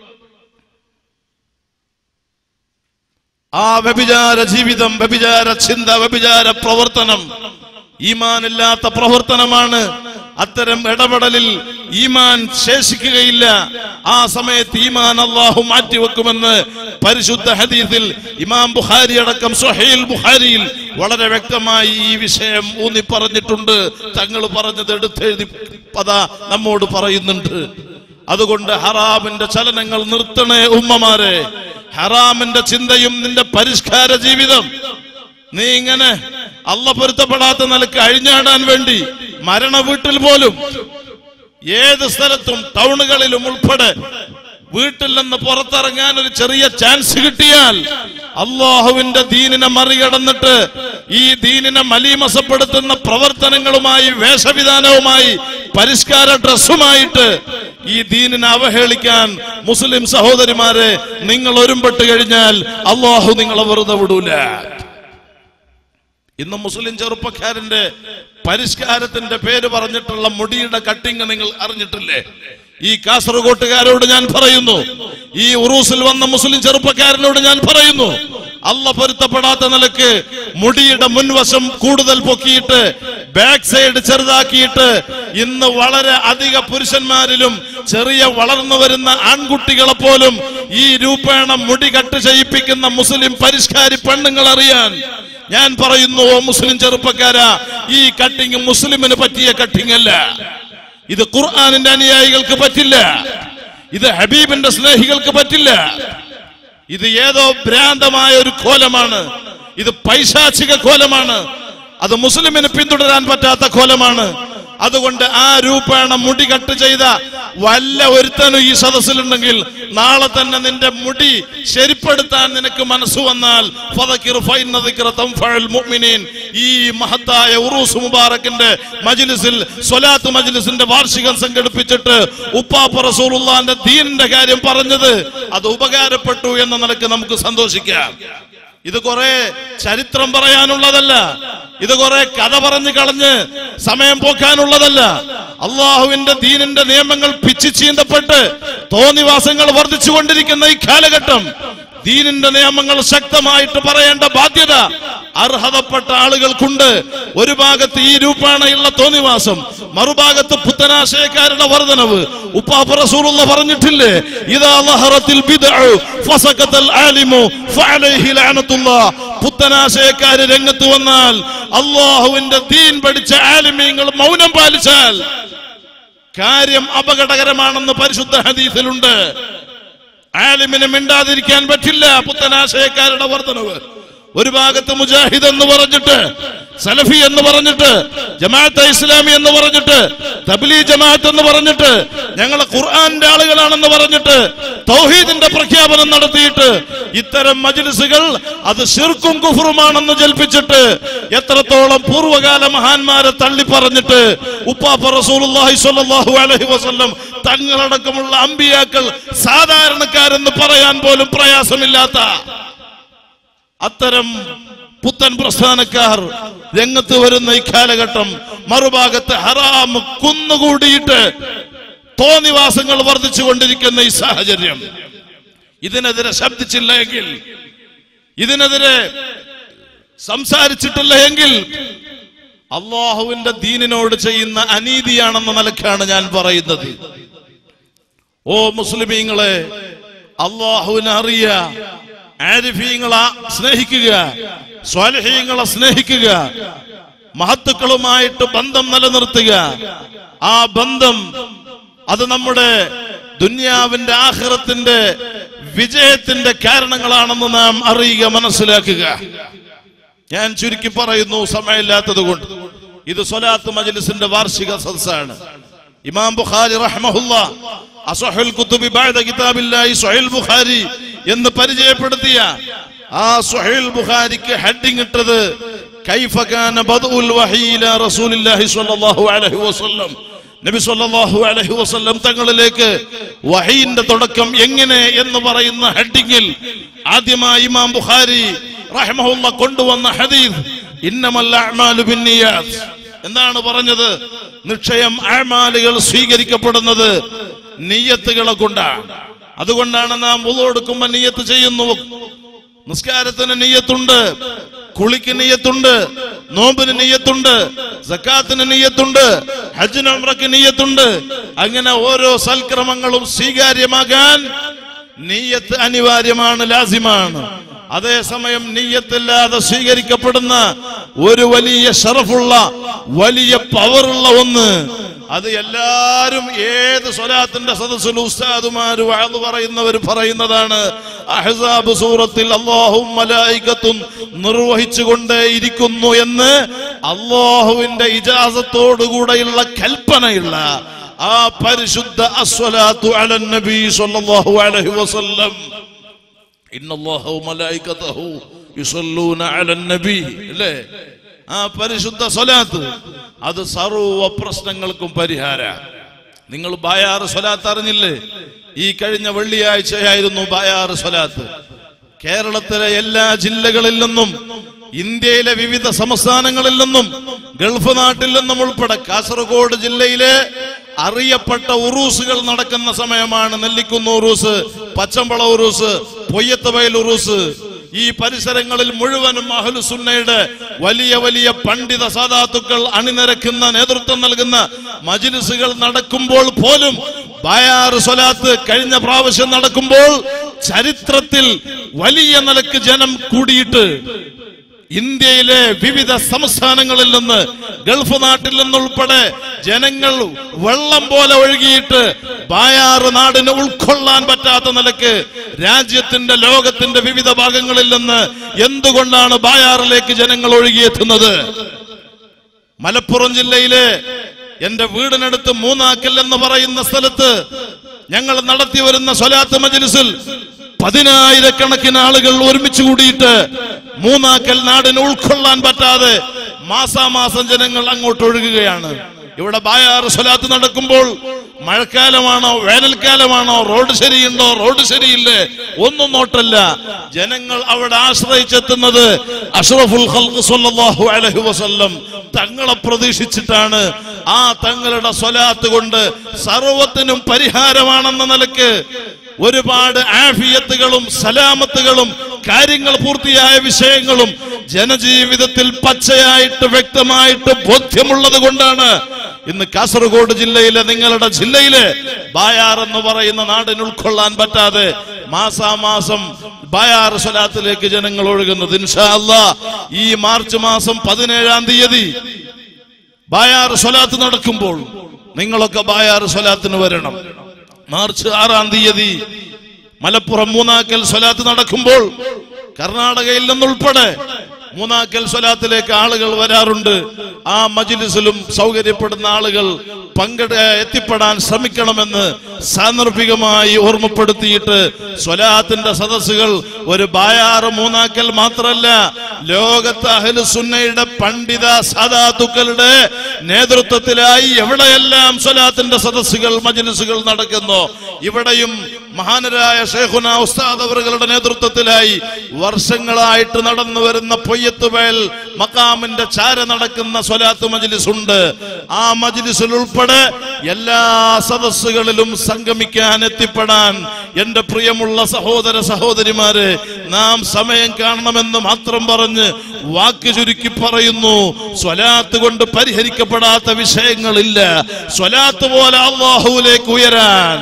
ആ വ്യഭിചാര ജീവിതം, വ്യഭിചാര ചിന്ത, വ്യഭിചാര പ്രവർത്തനം ഈമാനില്ലാത്ത പ്രവർത്തനമാണ്. അത്തരം ഇടപെടലിൽ ഈമാൻ ശേഷിക്കുകയില്ല. ആ സമയത്ത് ഈമാൻ അല്ലാഹു മാറ്റിവെക്കുമെന്ന് പരിശുദ്ധ ഹദീസിൽ ഇമാം ബുഖാരി അടക്കം സ്വഹീഹുൽ ബുഖാരിയിൽ വളരെ വ്യക്തമായി ഈ വിഷയം ഊന്നി പറഞ്ഞിട്ടുണ്ട്. തങ്ങൾ പറഞ്ഞത് എടുത്തെഴുതി പദാ നമ്മോട് പറയുന്നുണ്ട്. അതുകൊണ്ട് ഹറാമിന്റെ ചലനങ്ങൾ നിർത്തണേ ഉമ്മമാരെ. ഹറാമിന്റെ ചിന്തയും നിന്റെ പരിഷ്കാര ജീവിതം നീ ഇങ്ങനെ അള്ള പൊരുത്തപ്പെടാത്ത നിലക്ക് അഴിഞ്ഞാടാൻ വേണ്ടി മരണ വീട്ടിൽ പോലും ഏത് സ്ഥലത്തും ടൗണുകളിലും ഉൾപ്പെടെ വീട്ടിൽ നിന്ന് പുറത്തിറങ്ങാൻ ഒരു ചെറിയ ചാൻസ് കിട്ടിയാൽ അള്ളാഹുവിന്റെ ദീനിനെ മറികടന്നിട്ട് ഈ ദീനിനെ മലീമസപ്പെടുത്തുന്ന പ്രവർത്തനങ്ങളുമായി വേഷവിധാനവുമായി പരിഷ്കാര ഡ്രസ്സുമായിട്ട് ഈ ദീനിനെ അവഹേളിക്കാൻ മുസ്ലിം സഹോദരിമാരെ നിങ്ങൾ ഒരുമ്പെട്ട് കഴിഞ്ഞാൽ അള്ളാഹു നിങ്ങളെ വെറുതെ വിടൂല. ഇന്ന് മുസ്ലിം ചെറുപ്പക്കാരന്റെ പരിഷ്കാരത്തിന്റെ പേര് പറഞ്ഞിട്ടുള്ള മുടിയുടെ കട്ടിങ് നിങ്ങൾ അറിഞ്ഞിട്ടില്ലേ? ഈ കാസർഗോട്ടുകാരോട് ഞാൻ പറയുന്നു, ഈ ഉറൂസിൽ വന്ന മുസ്ലിം ചെറുപ്പക്കാരനോട് ഞാൻ പറയുന്നു, അള്ള പൊരുത്തപ്പെടാത്ത നിലക്ക് മുടിയുടെ മുൻവശം കൂടുതൽ പൊക്കിയിട്ട് ബാക്ക് സൈഡ് ചെറുതാക്കിയിട്ട് ഇന്ന് വളരെ അധിക പുരുഷന്മാരിലും ചെറിയ വളർന്നു വരുന്ന ആൺകുട്ടികളെ പോലും ഈ രൂപേണ മുടി കട്ട് ചെയ്യിപ്പിക്കുന്ന മുസ്ലിം പരിഷ്കാരി പെണ്ണുങ്ങൾ അറിയാൻ ഞാൻ പറയുന്നു, ഓ മുസ്ലിം ചെറുപ്പക്കാരാ, ഈ കട്ടിങ് മുസ്ലിമിന് പറ്റിയ കട്ടിങ് അല്ല. ഇത് ഖുർആനിന്റെ അനുയായികൾക്ക് പറ്റില്ല. ഇത് ഹബീബിന്റെ സ്നേഹികൾക്ക് പറ്റില്ല. ഇത് ഏതോ ഭ്രാന്തമായ ഒരു കോലമാണ്. ഇത് പൈശാചിക കോലമാണ്. അത് മുസ്ലിമിന് പിന്തുടരാൻ പറ്റാത്ത കോലമാണ്. അതുകൊണ്ട് ആ രൂപേണ മുടി കട്ട് ചെയ്ത വല്ല ഒരുത്തനും ഈ സദസ്സിലുണ്ടെങ്കിൽ നാളെ തന്നെ നിന്റെ മുടി ശരിപ്പെടുത്താൻ നിനക്ക് മനസ്സ് വന്നാൽ ഈ മഹത്തായ ഉറൂസ് മുബാറക്കിന്റെ മജ്ലിസിൽ സ്വലാത്ത് മജ്ലിസിന്റെ വാർഷികം സംഘടിപ്പിച്ചിട്ട് ഉപ്പാപ്പ റസൂലുള്ളാഹിന്റെ ദീനിന്റെ കാര്യം പറഞ്ഞത് അത് ഉപകാരപ്പെട്ടു എന്ന നിലക്ക് നമുക്ക് സന്തോഷിക്കാം. ഇത് കുറെ ചരിത്രം പറയാനുള്ളതല്ല. ഇത് കുറെ കഥ പറഞ്ഞു കളഞ്ഞ് സമയം പോക്കാനുള്ളതല്ല. അള്ളാഹുവിന്റെ ദീനിന്റെ നിയമങ്ങൾ പിച്ചു ചീന്തപ്പെട്ട് തോന്നിവാസങ്ങൾ വർദ്ധിച്ചുകൊണ്ടിരിക്കുന്ന ഈ കാലഘട്ടം ദീനിന്റെ നിയമങ്ങൾ ശക്തമായിട്ട് പറയേണ്ട ബാധ്യത അർഹതപ്പെട്ട ആളുകൾക്കുണ്ട്. ഒരു ഭാഗത്ത് ഈ രൂപേണയുള്ള തോന്നിവാസം, മറുഭാഗത്ത് പുത്തനാശയക്കാരുടെ വർധനവ്. ഉപ്പാപ്പ റസൂലുള്ളാഹി പറഞ്ഞിട്ടില്ലേ, ഇദാ ലഹറത്തിൽ ബിദ്ഉ ഫസഖതൽ ആലിമു ഫഅലൈഹി ലഅനത്തുല്ലാഹ്. പുത്തനാശയക്കാര് രംഗത്ത് വന്നാൽ അല്ലാഹുവിന്റെ ദീൻ പഠിച്ച ആലിമീങ്ങൾ മൗനം പാലിച്ചാൽ കാര്യം അപകടകരമാണെന്ന് പരിശുദ്ധ ഹദീസിലുണ്ട്. ആലിമിനെ മിണ്ടാതിരിക്കാൻ പറ്റില്ല. പുത്തനാശയക്കാരുടെ വർധനവ്. ഒരു ഭാഗത്ത് മുജാഹിദ് എന്ന് പറഞ്ഞിട്ട്, സലഫി എന്ന് പറഞ്ഞിട്ട്, ജമാഅത്തെ ഇസ്ലാമി എന്ന് പറഞ്ഞിട്ട്, തബ്ലീഗ് ജമാഅത്ത് എന്ന് പറഞ്ഞിട്ട്, ഞങ്ങളെ ഖുർആന്റെ ആളുകളാണെന്ന് പറഞ്ഞിട്ട് തൗഹീദിന്റെ പ്രഖ്യാപനം നടത്തിയിട്ട് ഇത്തരം മജ്ലിസുകൾ അത് ശിർക്കും കുഫ്റുമാണെന്ന് ജൽപ്പിച്ചിട്ട് എത്രത്തോളം പൂർവ്വകാല മഹാന്മാരെ തള്ളി പറഞ്ഞിട്ട് ഉപ്പാപ്പ റസൂലുള്ളാഹി സ്വല്ലല്ലാഹു അലൈഹി വസല്ലം തങ്ങളടക്കമുള്ള അമ്പിയാക്കൾ സാധാരണക്കാരെന്ന് പറയാൻ പോലും പ്രയാസമില്ലാത്ത അത്തരം പുത്തൻ പ്രസ്ഥാനക്കാർ രംഗത്ത് വരുന്ന ഈ കാലഘട്ടം, മറുഭാഗത്ത് ഹറാം കുന്നുകൂടിയിട്ട് തോന്നിവാസങ്ങൾ വർദ്ധിച്ചുകൊണ്ടിരിക്കുന്ന ഈ സാഹചര്യം, ഇതിനെതിരെ ശബ്ദിച്ചില്ല എങ്കിൽ, ഇതിനെതിരെ സംസാരിച്ചിട്ടില്ല എങ്കിൽ അള്ളാഹുവിന്റെ ദീനിനോട് ചെയ്യുന്ന അനീതിയാണെന്ന നിലക്കാണ് ഞാൻ പറയുന്നത്. ഓ മുസ്ലിമീങ്ങളെ, അള്ളാഹുവിനെ അറിയ, ആരിഫീങ്ങളെ സ്നേഹിക്കുക, സ്വാലിഹീങ്ങളെ സ്നേഹിക്കുക, മഹത്തുക്കളുമായിട്ട് ബന്ധം നിലനിർത്തുക. ആ ബന്ധം അത് നമ്മുടെ ദുനിയാവിന്റെ ആഖിറത്തിന്റെ വിജയത്തിന്റെ കാരണങ്ങളാണെന്ന് നാം അറിയുക, മനസ്സിലാക്കുക. ഞാൻ ചുരുക്കി പറയുന്നു, സമയമില്ലാത്തത് കൊണ്ട്. ഇത് സ്വലാത്ത് മജ്ലിസിന്റെ വാർഷിക സദസ്സാണ്. ഇമാം ബുഖാരി റഹ്മഹുല്ലാഹ് അസ്ഹഹുൽ കുതുബി ബഅദ കിതാബില്ലാഹി സ്വഹീഹുൽ ബുഖാരി എന്ന് പരിചയപ്പെടുത്തിയ ആ സ്വഹീഹുൽ ബുഖാരിക്ക് ഹെഡിങ് ഇട്ടത് കൈഫ കാന ബദ്ഉൽ വഹീ ഇലാ റസൂലില്ലാഹി സ്വല്ലല്ലാഹു അലൈഹി വസല്ലം. നബി സ്വല്ലല്ലാഹു അലൈഹി വസല്ലം തങ്ങളിലേക്ക് വഹീന്റെ തുടക്കം എങ്ങനെ എന്ന് പറയുന്ന ഹെഡിങ്ങിൽ ആദ്യമായി ഇമാം ബുഖാരി റഹ്മഹുല്ലാഹ് കൊണ്ടുവന്ന ഹദീസ് ഇന്നമൽ അഅ്മാലു ബിന്നിയാത്ത്. എന്താണ് പറഞ്ഞത്? നിശ്ചയം അഅ്മാലുകൾ സ്വീകരിക്കപ്പെടുന്നത് നിയ്യത്തുകളെ കൊണ്ടാണ്. അതുകൊണ്ടാണ് നാം വുളു എടുക്കുമ്പോൾ നിയ്യത്ത് ചെയ്യുന്നു. നിസ്കാരത്തിന് നിയ്യത്തുണ്ട്, കുളിക്ക് നിയ്യത്തുണ്ട്, നോമ്പിന് നിയ്യത്തുണ്ട്, സക്കാത്തിന് നിയ്യത്തുണ്ട്, ഹജ്ജിന് ഉംറയ്ക്ക് നിയ്യത്തുണ്ട്. അങ്ങനെ ഓരോ സൽക്രമങ്ങളും സ്വീകാര്യമാകാൻ നിയ്യത്ത് അനിവാര്യമാണ്, ലാസിമാണ്. അതേസമയം നിയ്യത്തില്ലാതെ സ്വീകരിക്കപ്പെടുന്ന ഒരു വലിയ ഷറഫുള്ള വലിയ പവറുള്ള ഒന്ന്, അത് എല്ലാരും ഏത് സ്വലാത്തിന്റെ സദസ്സിൽ ഉസ്താദുമാര് വഅദ് പറയുന്നവർ പറയുന്നതാണ്. അഹ്സാബ് സൂറത്തിൽ അല്ലാഹും മലായികത്തും നിർവഹിച്ചുകൊണ്ടേ ഇരിക്കുന്നു എന്ന് അല്ലാഹുവിന്റെ ഇജാസത്തോടുകൂടെയുള്ള കൽപ്പനയുള്ള ആ പരിശുദ്ധ അസ്സലാത്തു അലൻ നബി സ്വല്ലല്ലാഹു അലൈഹി വസല്ലം. ഇന്നല്ലാഹു മലായികതഹു യുസല്ലൂന അലൻ നബി, അല്ലേ? ആ പരിശുദ്ധ സ്വലാത്ത് അത് സർവ്വ പ്രശ്നങ്ങൾക്കും പരിഹാര. നിങ്ങൾ ബായാറ് സ്വലാത്ത് അറിഞ്ഞില്ലേ? ഈ കഴിഞ്ഞ വെള്ളിയാഴ്ചയായിരുന്നു ബായാറ് സ്വലാത്ത്. കേരളത്തിലെ എല്ലാ ജില്ലകളിൽ നിന്നും ഇന്ത്യയിലെ വിവിധ സംസ്ഥാനങ്ങളിൽ നിന്നും ഗൾഫ് നാട്ടിൽ നിന്നും ഉൾപ്പെടെ കാസർഗോഡ് ജില്ലയിലെ അറിയപ്പെട്ട ഉറൂസുകൾ നടക്കുന്ന സമയമാണ്. നെല്ലിക്കുന്ന് ഉറൂസ്, പച്ചമ്പള ഉറൂസ്, പൊയ്യത്തുവയൽ ഉറൂസ്. ഈ പരിസരങ്ങളിൽ മുഴുവനും അഹ്ലു സുന്നയുടെ വലിയ വലിയ പണ്ഡിത സാദാത്തുക്കൾ അണിനിരക്കുന്ന നേതൃത്വം നൽകുന്ന മജ്ലിസുകൾ നടക്കുമ്പോൾ പോലും ബായാറ് സ്വലാത്ത് കഴിഞ്ഞ പ്രാവശ്യം നടക്കുമ്പോൾ ചരിത്രത്തിൽ വലിയ നിലക്ക് ജനം കൂടിയിട്ട് ഇന്ത്യയിലെ വിവിധ സംസ്ഥാനങ്ങളിൽ നിന്ന് ഗൾഫ് നാട്ടിൽ നിന്നുൾപ്പെടെ ജനങ്ങൾ വെള്ളം പോലെ ഒഴുകിയിട്ട് ബായാറ് നാടിന് ഉൾക്കൊള്ളാൻ പറ്റാത്ത നിലക്ക് രാജ്യത്തിന്റെ ലോകത്തിന്റെ വിവിധ ഭാഗങ്ങളിൽ നിന്ന് എന്തുകൊണ്ടാണ് ബായാറിലേക്ക് ജനങ്ങൾ ഒഴുകിയെത്തുന്നത്? മലപ്പുറം ജില്ലയിലെ എന്റെ വീടിനടുത്ത് മൂന്നാക്കൽ എന്ന് പറയുന്ന സ്ഥലത്ത് ഞങ്ങൾ നടത്തി വരുന്ന സ്വലാത്ത് മജ്ലിസിൽ പതിനായിരക്കണക്കിന് ആളുകൾ ഒരുമിച്ച് കൂടിയിട്ട് മൂന്നാക്കൽ നാടിന് ഉൾക്കൊള്ളാൻ പറ്റാതെ മാസാമാസം ജനങ്ങൾ അങ്ങോട്ട് ഒഴുകുകയാണ്. ഇവിടെ ബായാറ് സ്വലാത്ത് നടക്കുമ്പോൾ മഴക്കാലമാണോ വേനൽക്കാലമാണോ, റോഡ് ശരിയുണ്ടോ റോഡ് ശരിയില്ലേ, ഒന്നും നോട്ടല്ല. ജനങ്ങൾ അവിടെ ആശ്രയിച്ചെത്തുന്നത് അഷ്റഫുൽ ഖൽഖ് സ്വല്ലല്ലാഹു അലൈഹി വസല്ലം തങ്ങളെ പ്രതീക്ഷിച്ചിട്ടാണ്. ആ തങ്ങളുടെ സ്വലാത്ത് കൊണ്ട് സർവത്തിനും പരിഹാരമാണെന്ന നിലക്ക് ഒരുപാട് ആഫിയത്തുകളും സലാമത്തുകളും കാര്യങ്ങൾ പൂർത്തിയായ വിഷയങ്ങളും ജനജീവിതത്തിൽ പച്ചയായിട്ട് വ്യക്തമായിട്ട് ബോധ്യമുള്ളത് കൊണ്ടാണ് ഇന്ന് കാസർഗോഡ് ജില്ലയിലെ നിങ്ങളുടെ ജില്ലയിലെ ബായാർ എന്ന് പറയുന്ന നാടിന് ഉൾക്കൊള്ളാൻ പറ്റാതെ മാസാമാസം ബായാർ സ്വലാത്തിലേക്ക് ജനങ്ങൾ ഒഴുകുന്നത്. ഇൻഷാ അല്ലാഹ് ഈ മാർച്ച് മാസം പതിനേഴാം തീയതി ബായാർ സ്വലാത്ത് നടക്കുമ്പോൾ നിങ്ങളൊക്കെ ബായാർ സ്വലാത്തിന് വരണം. മാർച്ച് ആറാം തീയതി മലപ്പുറം മൂന്നാക്കൽ സ്വലാത്ത് നടക്കുമ്പോൾ കർണാടകയിൽ നിന്നുൾപ്പെടെ മൂന്നാക്കൽ സ്വലാത്തിലേക്ക് ആളുകൾ വരാറുണ്ട്. ആ മജ്ലിസിലും സൗകര്യപ്പെടുന്ന ആളുകൾ പങ്കെടു എത്തിപ്പെടാൻ ശ്രമിക്കണമെന്ന് സാന്ദർഭികമായി ഓർമ്മപ്പെടുത്തിയിട്ട് സ്വലാത്തിന്റെ സദസ്സുകൾ ഒരു ബായാറ് മൂന്നാക്കൽ മാത്രമല്ല, ലോകത്ത് അഹ്ലു സുന്നയുടെ പണ്ഡിത സാദാത്തുക്കളുടെ നേതൃത്വത്തിലായി എവിടെയെല്ലാം സ്വലാത്തിന്റെ സദസ്സുകൾ മജ്ലിസുകൾ നടക്കുന്നു, ഇവിടെയും മഹാനരായ ശൈഖുന ഉസ്താദ് അവരുടെ നേതൃത്വത്തിലായി വർഷങ്ങളായിട്ട് നടന്നു വരുന്ന പൊയ്യത്തുവയൽ മഖാമിന്റെ ചാര നടക്കുന്ന സ്വലാത്ത് മജ്ലിസ് ഉണ്ട്. ആ മജ്ലിസിൽ ഉൾപ്പെടെ എല്ലാ സദസ്സുകളിലും സംഗമിക്കാൻ എത്തിപ്പെടാൻ എന്റെ പ്രിയമുള്ള സഹോദര സഹോദരിമാരെ, നാം സമയം കാണണമെന്ന് മാത്രം പറഞ്ഞ് വാക്ക് ചുരുക്കി പറയുന്നു. സ്വലാത്ത് കൊണ്ട് പരിഹരിക്കപ്പെടാത്ത വിഷയങ്ങളില്ല. സ്വലാത്ത് പോലെ അല്ലാഹുവിലേക്ക് ഉയരാൻ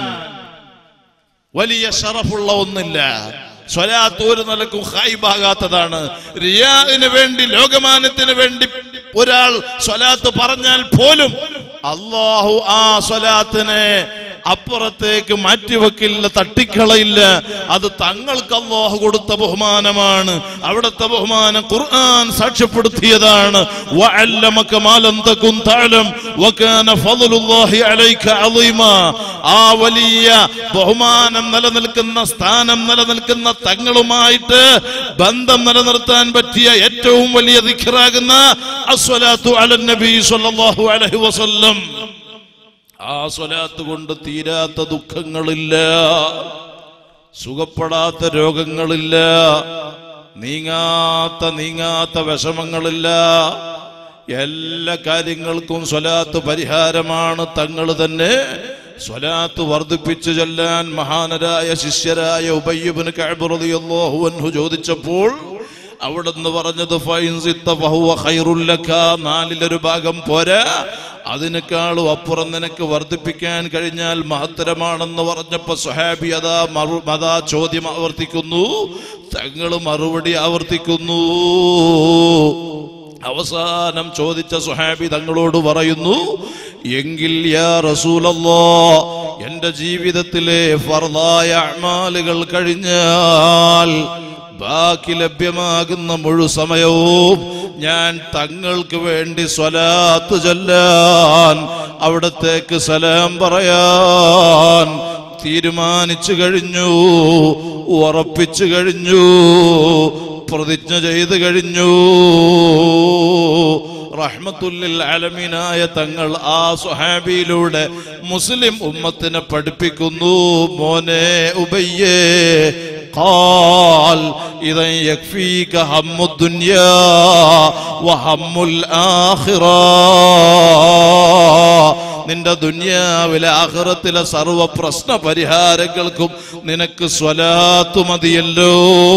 വലിയ ഷറഫുള്ള ഒന്നില്ല. സ്വലാത്ത് ഒരു നിലക്കും ഖൈബാകാത്തതാണ്. റിയാഇന് വേണ്ടി, ലോകമാനത്തിന് വേണ്ടി ഒരാൾ സ്വലാത്ത് പറഞ്ഞാൽ പോലും അല്ലാഹു ആ സ്വലാത്തിനെ അപ്പുറത്തേക്ക് മാറ്റിവെക്കില്ല, തട്ടിക്കളയില്ല. അത് തങ്ങൾക്ക് അല്ലാഹു കൊടുത്ത ബഹുമാനമാണ്. അവിടുത്തെ ബഹുമാനം ഖുർആൻ സാക്ഷ്യപ്പെടുത്തിയതാണ്. വഅല്ലമക മാ ലം തകുൻ തഅലം വകാന ഫളലുല്ലാഹി അലൈക അളീമാ. ആ വലിയ ബഹുമാനം നിലനിൽക്കുന്ന, സ്ഥാനം നിലനിൽക്കുന്ന തങ്ങളുമായിട്ട് ബന്ധം നിലനിർത്താൻ പറ്റിയ ഏറ്റവും വലിയ ദിക്റാകുന്ന അസ്സലാത്തു അലൻ നബി സ്വല്ലല്ലാഹു അലൈഹി വസല്ലം. ആ സ്വലാത്ത് കൊണ്ട് തീരാത്ത ദുഃഖങ്ങളില്ല, സുഖപ്പെടാത്ത രോഗങ്ങളില്ല, നീങ്ങാത്ത നീങ്ങാത്ത വിഷമങ്ങളില്ല. എല്ലാ കാര്യങ്ങൾക്കും സ്വലാത്ത് പരിഹാരമാണ്. തങ്ങൾ തന്നെ സ്വലാത്ത് വർദ്ധിപ്പിച്ചു ചൊല്ലാൻ മഹാനരായ ശിഷ്യരായ ഉബയ്യ് ഇബ്നു കഅബ് റളിയല്ലാഹു അൻഹു ചോദിച്ചപ്പോൾ അവിടുന്ന് പറഞ്ഞത് ഫൈൻ സിത്ത ഫഹുവ ഖൈറുൽ ലക, നാലിലൊരു ഭാഗം പോരാ, അതിനേക്കാളും അപ്പുറം നിനക്ക് വർദ്ധിപ്പിക്കാൻ കഴിഞ്ഞാൽ മഹത്തരമാണെന്ന് പറഞ്ഞപ്പോ സ്വഹാബി അതാ മറു അതാ ചോദ്യം ആവർത്തിക്കുന്നു, തങ്ങൾ മറുപടി ആവർത്തിക്കുന്നു. അവസാനം ചോദിച്ച സ്വഹാബി തങ്ങളോട് പറയുന്നു, എങ്കിൽ യാ റസൂലല്ലാഹ്, എന്റെ ജീവിതത്തിലെ ഫർദായ അഅ്മാലുകൾ കഴിഞ്ഞാൽ ബാക്കി ലഭ്യമാകുന്ന മുഴു സമയവും ഞാൻ തങ്ങൾക്ക് വേണ്ടി സ്വലാത്ത് ചൊല്ലാൻ, അവിടത്തേക്ക് സലാം പറയാൻ തീരുമാനിച്ചു കഴിഞ്ഞു, ഉറപ്പിച്ചു കഴിഞ്ഞു, പ്രതിജ്ഞ ചെയ്തു കഴിഞ്ഞു. റഹ്മത്തുല്ലിൽ ആലമീനായ തങ്ങൾ ആ സ്വഹാബിയിലൂടെ മുസ്ലിം ഉമ്മത്തിനെ പഠിപ്പിക്കുന്നു, മോനെ ഉബയ്യേ, ഖാൽ ഇദൻ യക്ഫീക ഹമ്മുദ് ദുനിയാ വഹമ്മുൽ ആഖിറ, നിന്റെ ദുനിയാവിലെ ആഖിറത്തിലെ സർവ പ്രശ്ന പരിഹാരങ്ങൾക്കും നിനക്ക് സ്വലാത്ത് മതിയല്ലോ.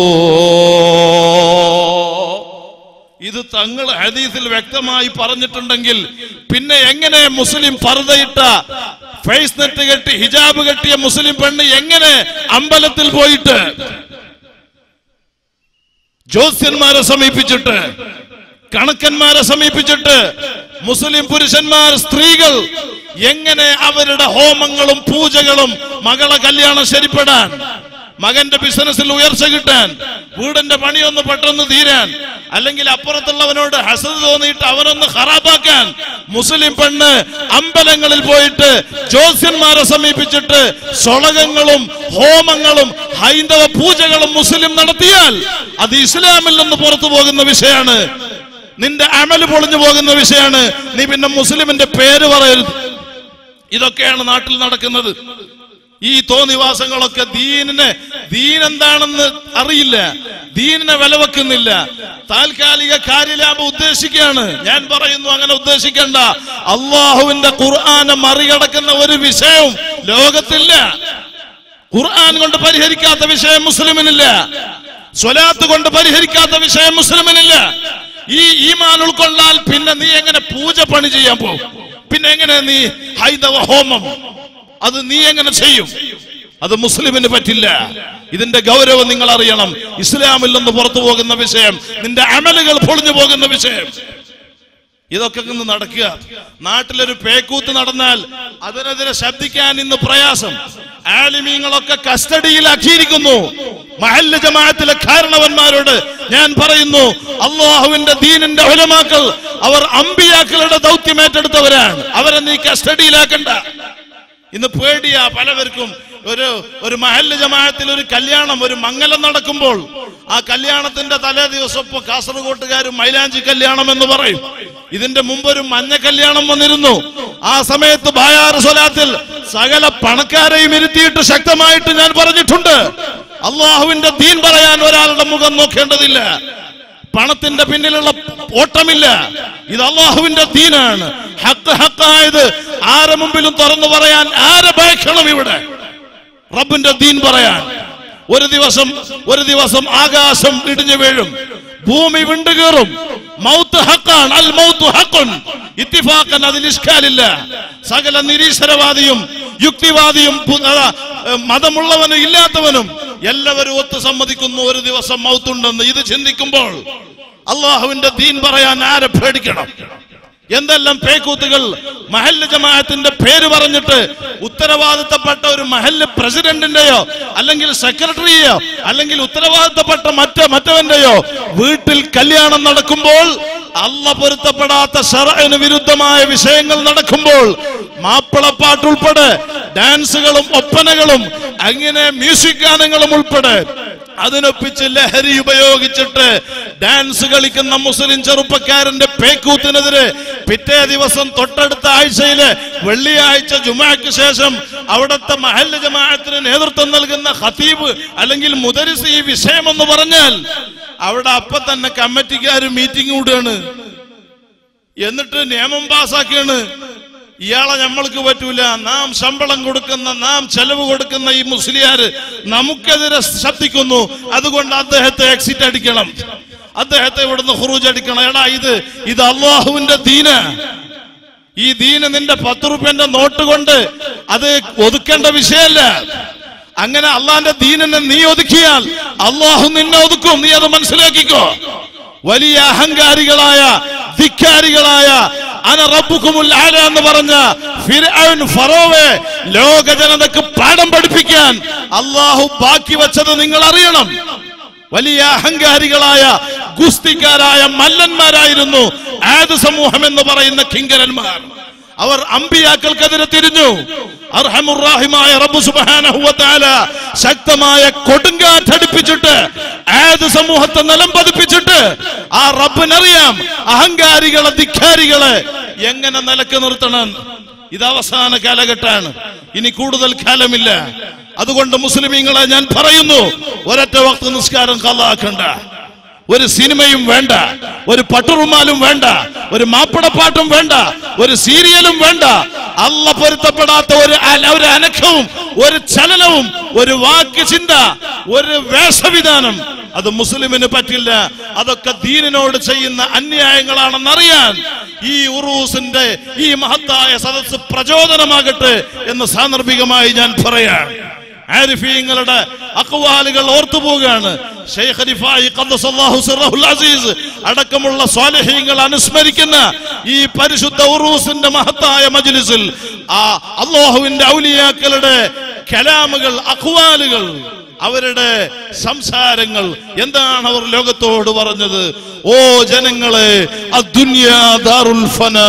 ഇത് തങ്ങൾ ഹദീസിൽ വ്യക്തമായി പറഞ്ഞിട്ടുണ്ടെങ്കിൽ പിന്നെ എങ്ങനെ മുസ്ലിം പർദയിട്ട ഫേസ് നെറ്റ് കെട്ടി ഹിജാബ് കെട്ടിയ മുസ്ലിം പെണ്ണ് എങ്ങനെ അമ്പലത്തിൽ പോയിട്ട് ജ്യോത്സ്യന്മാരെ സമീപിച്ചിട്ട് കണക്കന്മാരെ സമീപിച്ചിട്ട് മുസ്ലിം പുരുഷന്മാർ സ്ത്രീകൾ എങ്ങനെ അവരുടെ ഹോമങ്ങളും പൂജകളും മകളെ കല്യാണം ശരിപ്പെടാൻ, മകന്റെ ബിസിനസ്സിൽ ഉയർച്ച കിട്ടാൻ, വീടിന്റെ പണിയൊന്ന് പെട്ടെന്ന് തീരാൻ, അല്ലെങ്കിൽ അപ്പുറത്തുള്ളവനോട് ഹസദ് തോന്നിയിട്ട് അവനൊന്ന് ഖറാബാക്കാൻ മുസ്ലിം പെണ്ണ് അമ്പലങ്ങളിൽ പോയിട്ട് ജ്യോത്സ്യന്മാരെ സമീപിച്ചിട്ട് സ്വളകങ്ങളും ഹോമങ്ങളും ഹൈന്ദവ പൂജകളും മുസ്ലിം നടത്തിയാൽ അത് ഇസ്ലാമിൽ നിന്ന് പുറത്തു പോകുന്ന വിഷയമാണ്, നിന്റെ അമല് പൊളിഞ്ഞു പോകുന്ന വിഷയമാണ്. നീ പിന്നെ മുസ്ലിമിന്റെ പേര് പറയരുത്. ഇതൊക്കെയാണ് നാട്ടിൽ നടക്കുന്നത്. ഈ തോന്നിവാസങ്ങളൊക്കെ ദീനിനെ ദീൻ എന്താണെന്ന് അറിയില്ല, ദീനിനെ വിലവെക്കുന്നില്ല, താൽക്കാലിക കാര്യലാഭം ഉദ്ദേശിക്കുകയാണ്. ഞാൻ പറയുന്നു, അങ്ങനെ ഉദ്ദേശിക്കണ്ട. അള്ളാഹുവിന്റെ ഖുർആനെ മറികടക്കുന്ന ഒരു വിഷയവും ലോകത്തില്ല. ഖുർആൻ കൊണ്ട് പരിഹരിക്കാത്ത വിഷയം മുസ്ലിമിനില്ല, സ്വലാത്ത് കൊണ്ട് പരിഹരിക്കാത്ത വിഷയം മുസ്ലിമിനില്ല. ഈ ഈമാൻ ഉൾക്കൊള്ളാൽ പിന്നെ നീ എങ്ങനെ പൂജ പണി ചെയ്യാൻ പോകും? പിന്നെ എങ്ങനെ നീ ഹൈന്ദവ ഹോമം അത് നീ എങ്ങനെ ചെയ്യും? അത് മുസ്ലിമിന് പറ്റില്ല. ഇതിന്റെ ഗൗരവം നിങ്ങൾ അറിയണം. ഇസ്ലാമിൽ നിന്ന് പുറത്തു പോകുന്ന വിഷയം, നിന്റെ അമലുകൾ പൊളിഞ്ഞു പോകുന്ന വിഷയം, ഇതൊക്കെ ഇന്ന് നടക്കുക. നാട്ടിലൊരു പേക്കൂത്ത് നടന്നാൽ അതിനെതിരെ ശബ്ദിക്കാൻ ഇന്ന് പ്രയാസം. ആലിമീങ്ങളൊക്കെ കസ്റ്റഡിയിലാക്കിയിരിക്കുന്നു. മഹല്ല് ജമാഅത്തിലെ കാരണവന്മാരോട് ഞാൻ പറയുന്നു, അള്ളാഹുവിന്റെ ദീനിന്റെ ഉലമാക്കൾ അവർ അമ്പിയാക്കളുടെ ദൗത്യം ഏറ്റെടുത്തവരാണ്. അവരെ നീ കസ്റ്റഡിയിലാക്കണ്ട. ഇന്ന് പേടിയാ പലവർക്കും. ഒരു ഒരു മഹല്ല് ജമാഅത്തിൽ ഒരു കല്യാണം, ഒരു മംഗലം നടക്കുമ്പോൾ ആ കല്യാണത്തിന്റെ തലേ ദിവസം ഇപ്പൊ കാസർഗോട്ടുകാർ മൈലാഞ്ചി കല്യാണം എന്ന് പറയും. ഇതിന്റെ മുമ്പ് ഒരു മഞ്ഞ കല്യാണം വന്നിരുന്നു. ആ സമയത്ത് ബായാർ സ്വലാത്തിൽ സകല പണക്കാരെയും ഇരുത്തിയിട്ട് ശക്തമായിട്ട് ഞാൻ പറഞ്ഞിട്ടുണ്ട്, അള്ളാഹുവിന്റെ ദീൻ പറയാൻ ഒരാളുടെ മുഖം നോക്കേണ്ടതില്ല, പണത്തിന്റെ പിന്നിലുള്ള ഓട്ടമില്ല. ഇത് അള്ളാഹുവിന്റെ ദീനാണ്. ഹക്ക് ഹക്കായത് ആരെ മുമ്പിലും തുറന്നു പറയാൻ ആരെ ഭയക്കണം? ഇവിടെ റബ്ബിന്റെ ദീൻ പറയാൻ. ഒരു ദിവസം ഒരു ദിവസം ആകാശം ഇടിഞ്ഞു വീഴും, ഭൂമി വിണ്ടുകീറും. മൗത്ത് ഹക്കാണ്, അൽ മൗത്ത് ഹഖുൻ ഇത്തിഫാഖൻ, അതിൽ ഇഷ്കാലില്ല. സകല നിരീശ്വരവാദിയും യുക്തിവാദിയും മതമുള്ളവനും ഇല്ലാത്തവനും എല്ലാവരും ഒത്തു സമ്മതിക്കുന്നു ഒരു ദിവസം മൗത്തുണ്ടെന്ന്. ഇത് ചിന്തിക്കുമ്പോൾ അള്ളാഹുവിന്റെ ദീൻ പറയാൻ ആരെ പേടിക്കണം? എന്തെല്ലാം പേക്കൂത്തുകൾ മഹല്ല് ജമാഅത്തിന്റെ പേര് പറഞ്ഞിട്ട് ഉത്തരവാദിത്തപ്പെട്ട ഒരു മഹല്ല് പ്രസിഡന്റിന്റെയോ അല്ലെങ്കിൽ സെക്രട്ടറിയോ അല്ലെങ്കിൽ ഉത്തരവാദിത്തപ്പെട്ട മറ്റ മറ്റവന്റെയോ വീട്ടിൽ കല്യാണം നടക്കുമ്പോൾ, അള്ള പൊരുത്തപ്പെടാത്ത ശർഅന് വിരുദ്ധമായ വിഷയങ്ങൾ നടക്കുമ്പോൾ, മാപ്പിളപ്പാട്ട് ഉൾപ്പെടെ ഡാൻസുകളും ഒപ്പനകളും അങ്ങനെ മ്യൂസിക് ഗാനങ്ങളും ഉൾപ്പെടെ അതിനൊപ്പിച്ച് ലഹരി ഉപയോഗിച്ചിട്ട് ഡാൻസ് കളിക്കുന്ന മുസ്ലിം ചെറുപ്പക്കാരന്റെ പേക്കൂത്തിനെതിരെ പിറ്റേ ദിവസം തൊട്ടടുത്ത ആഴ്ചയില് വെള്ളിയാഴ്ച ജുമാക്ക് ശേഷം അവിടുത്തെ മഹല്ല് ജമാഅത്തിന് നേതൃത്വം നൽകുന്ന ഖതീബ് അല്ലെങ്കിൽ മുദരിസ് ഈ വിഷയം എന്ന് പറഞ്ഞാൽ അവിടെ അപ്പൊ തന്നെ കമ്മിറ്റിക്കാര് മീറ്റിംഗ് കൂടുകയാണ്. എന്നിട്ട് നിയമം പാസാക്കിയാണ്. ഇയാളെ നമ്മൾക്ക് പറ്റൂല, നാം ശമ്പളം കൊടുക്കുന്ന, നാം ചെലവ് കൊടുക്കുന്ന ഈ മുസ്ലിയാര് നമുക്കെതിരെ ശബ്ദിക്കുന്നു, അതുകൊണ്ട് അദ്ദേഹത്തെ എക്സിറ്റ് അടിക്കണം, അദ്ദേഹത്തെ ഇവിടുന്ന് ഖുറൂജ് അടിക്കണം. എടാ, ഇത് ഇത് അള്ളാഹുവിന്റെ ദീന, ഈ ദീന് നിന്റെ പത്ത് റുപ്യന്റെ നോട്ട് കൊണ്ട് അത് ഒതുക്കേണ്ട വിഷയമല്ല. അങ്ങനെ അള്ളാന്റെ ദീനിനെ നീ ഒതുക്കിയാൽ അള്ളാഹു നിന്നെ ഒതുക്കും. നീ അത് മനസ്സിലാക്കിക്കോ. വലിയ അഹങ്കാരികളായ ധിക്കാരികളായ അന റബ്ബുക്കുമുൽ ആല എന്ന് പറഞ്ഞ ഫിർഔൻ ഫറോവെ ലോക ജനതയ്ക്ക് പാഠം പഠിപ്പിക്കാൻ അള്ളാഹു ബാക്കി വെച്ചത് നിങ്ങൾ അറിയണം. വലിയ അഹങ്കാരികളായ ഗുസ്തിക്കാരായ മല്ലന്മാരായിരുന്നു ആദ് സമൂഹം എന്ന് പറയുന്ന കിങ്കരന്മാർ. അവർ അമ്പിയാക്കൾക്കെതിരെ തിരിഞ്ഞു. അർഹമുർ-റഹീമായ റബ്ബ് സുബ്ഹാനഹു വ തആല ശക്തമായ കൊടുങ്കാറ്റടിപ്പിച്ചിട്ട് ആദ് സമൂഹത്തെ നിലം പതിപ്പിച്ചിട്ട് ആ റബ്ബിനറിയാം അഹങ്കാരികളെ ധിക്കാരികളെ എങ്ങനെ നിലക്ക് നിർത്തണം. ഇത് അവസാന കാലഘട്ടമാണ്. ഇനി കൂടുതൽ കാലമില്ല. അതുകൊണ്ട് മുസ്ലിമീങ്ങളെ ഞാൻ പറയുന്നു, ഒരൊറ്റ വക്ത് നിസ്കാരം ഖളാക്കണ്ട. ഒരു സിനിമയും വേണ്ട, ഒരു പട്ടുറുമാലും വേണ്ട, ഒരു മാപ്പിളപ്പാട്ടും വേണ്ട, ഒരു സീരിയലും വേണ്ട. അള്ള പൊരുത്തപ്പെടാത്ത ഒരു ഒരു അനക്കവും ഒരു ചലനവും ഒരു വാക്ക് ചിന്ത ഒരു വേഷവിധാനം അത് മുസ്ലിമിന് പറ്റില്ല. അതൊക്കെ ദീനിനോട് ചെയ്യുന്ന അന്യായങ്ങളാണെന്നറിയാൻ ഈ ഉറൂസിന്റെ ഈ മഹത്തായ സദസ്സ് പ്രചോദനമാകട്ടെ എന്ന് സാന്ദർഭികമായി ഞാൻ പറയാം. ആരിഫീങ്ങളുടെ അഖ്വാലുകൾ ഓർത്തുപോവുകയാണ്. ശൈഖ് റിഫായി ഖദ്ദസല്ലാഹു സിർറഹുൽ അസീസ് അടക്കമുള്ള സ്വാലിഹീങ്ങൾ അനുസ്മരിക്കുന്ന ഈ പരിശുദ്ധ ഉറൂസിന്റെ മഹത്തായ മജ്ലിസിൽ ആ അല്ലാഹുവിന്റെ ഔലിയാക്കളുടെ കലാമുകൾ, അഖ്വാലുകൾ, അവരുടെ സംസാരങ്ങൾ എന്താണ് അവർ ലോകത്തോട് പറഞ്ഞത്? ഓ ജനങ്ങളെ, അദ്ദുനിയാ ദാറുൽ ഫനാ,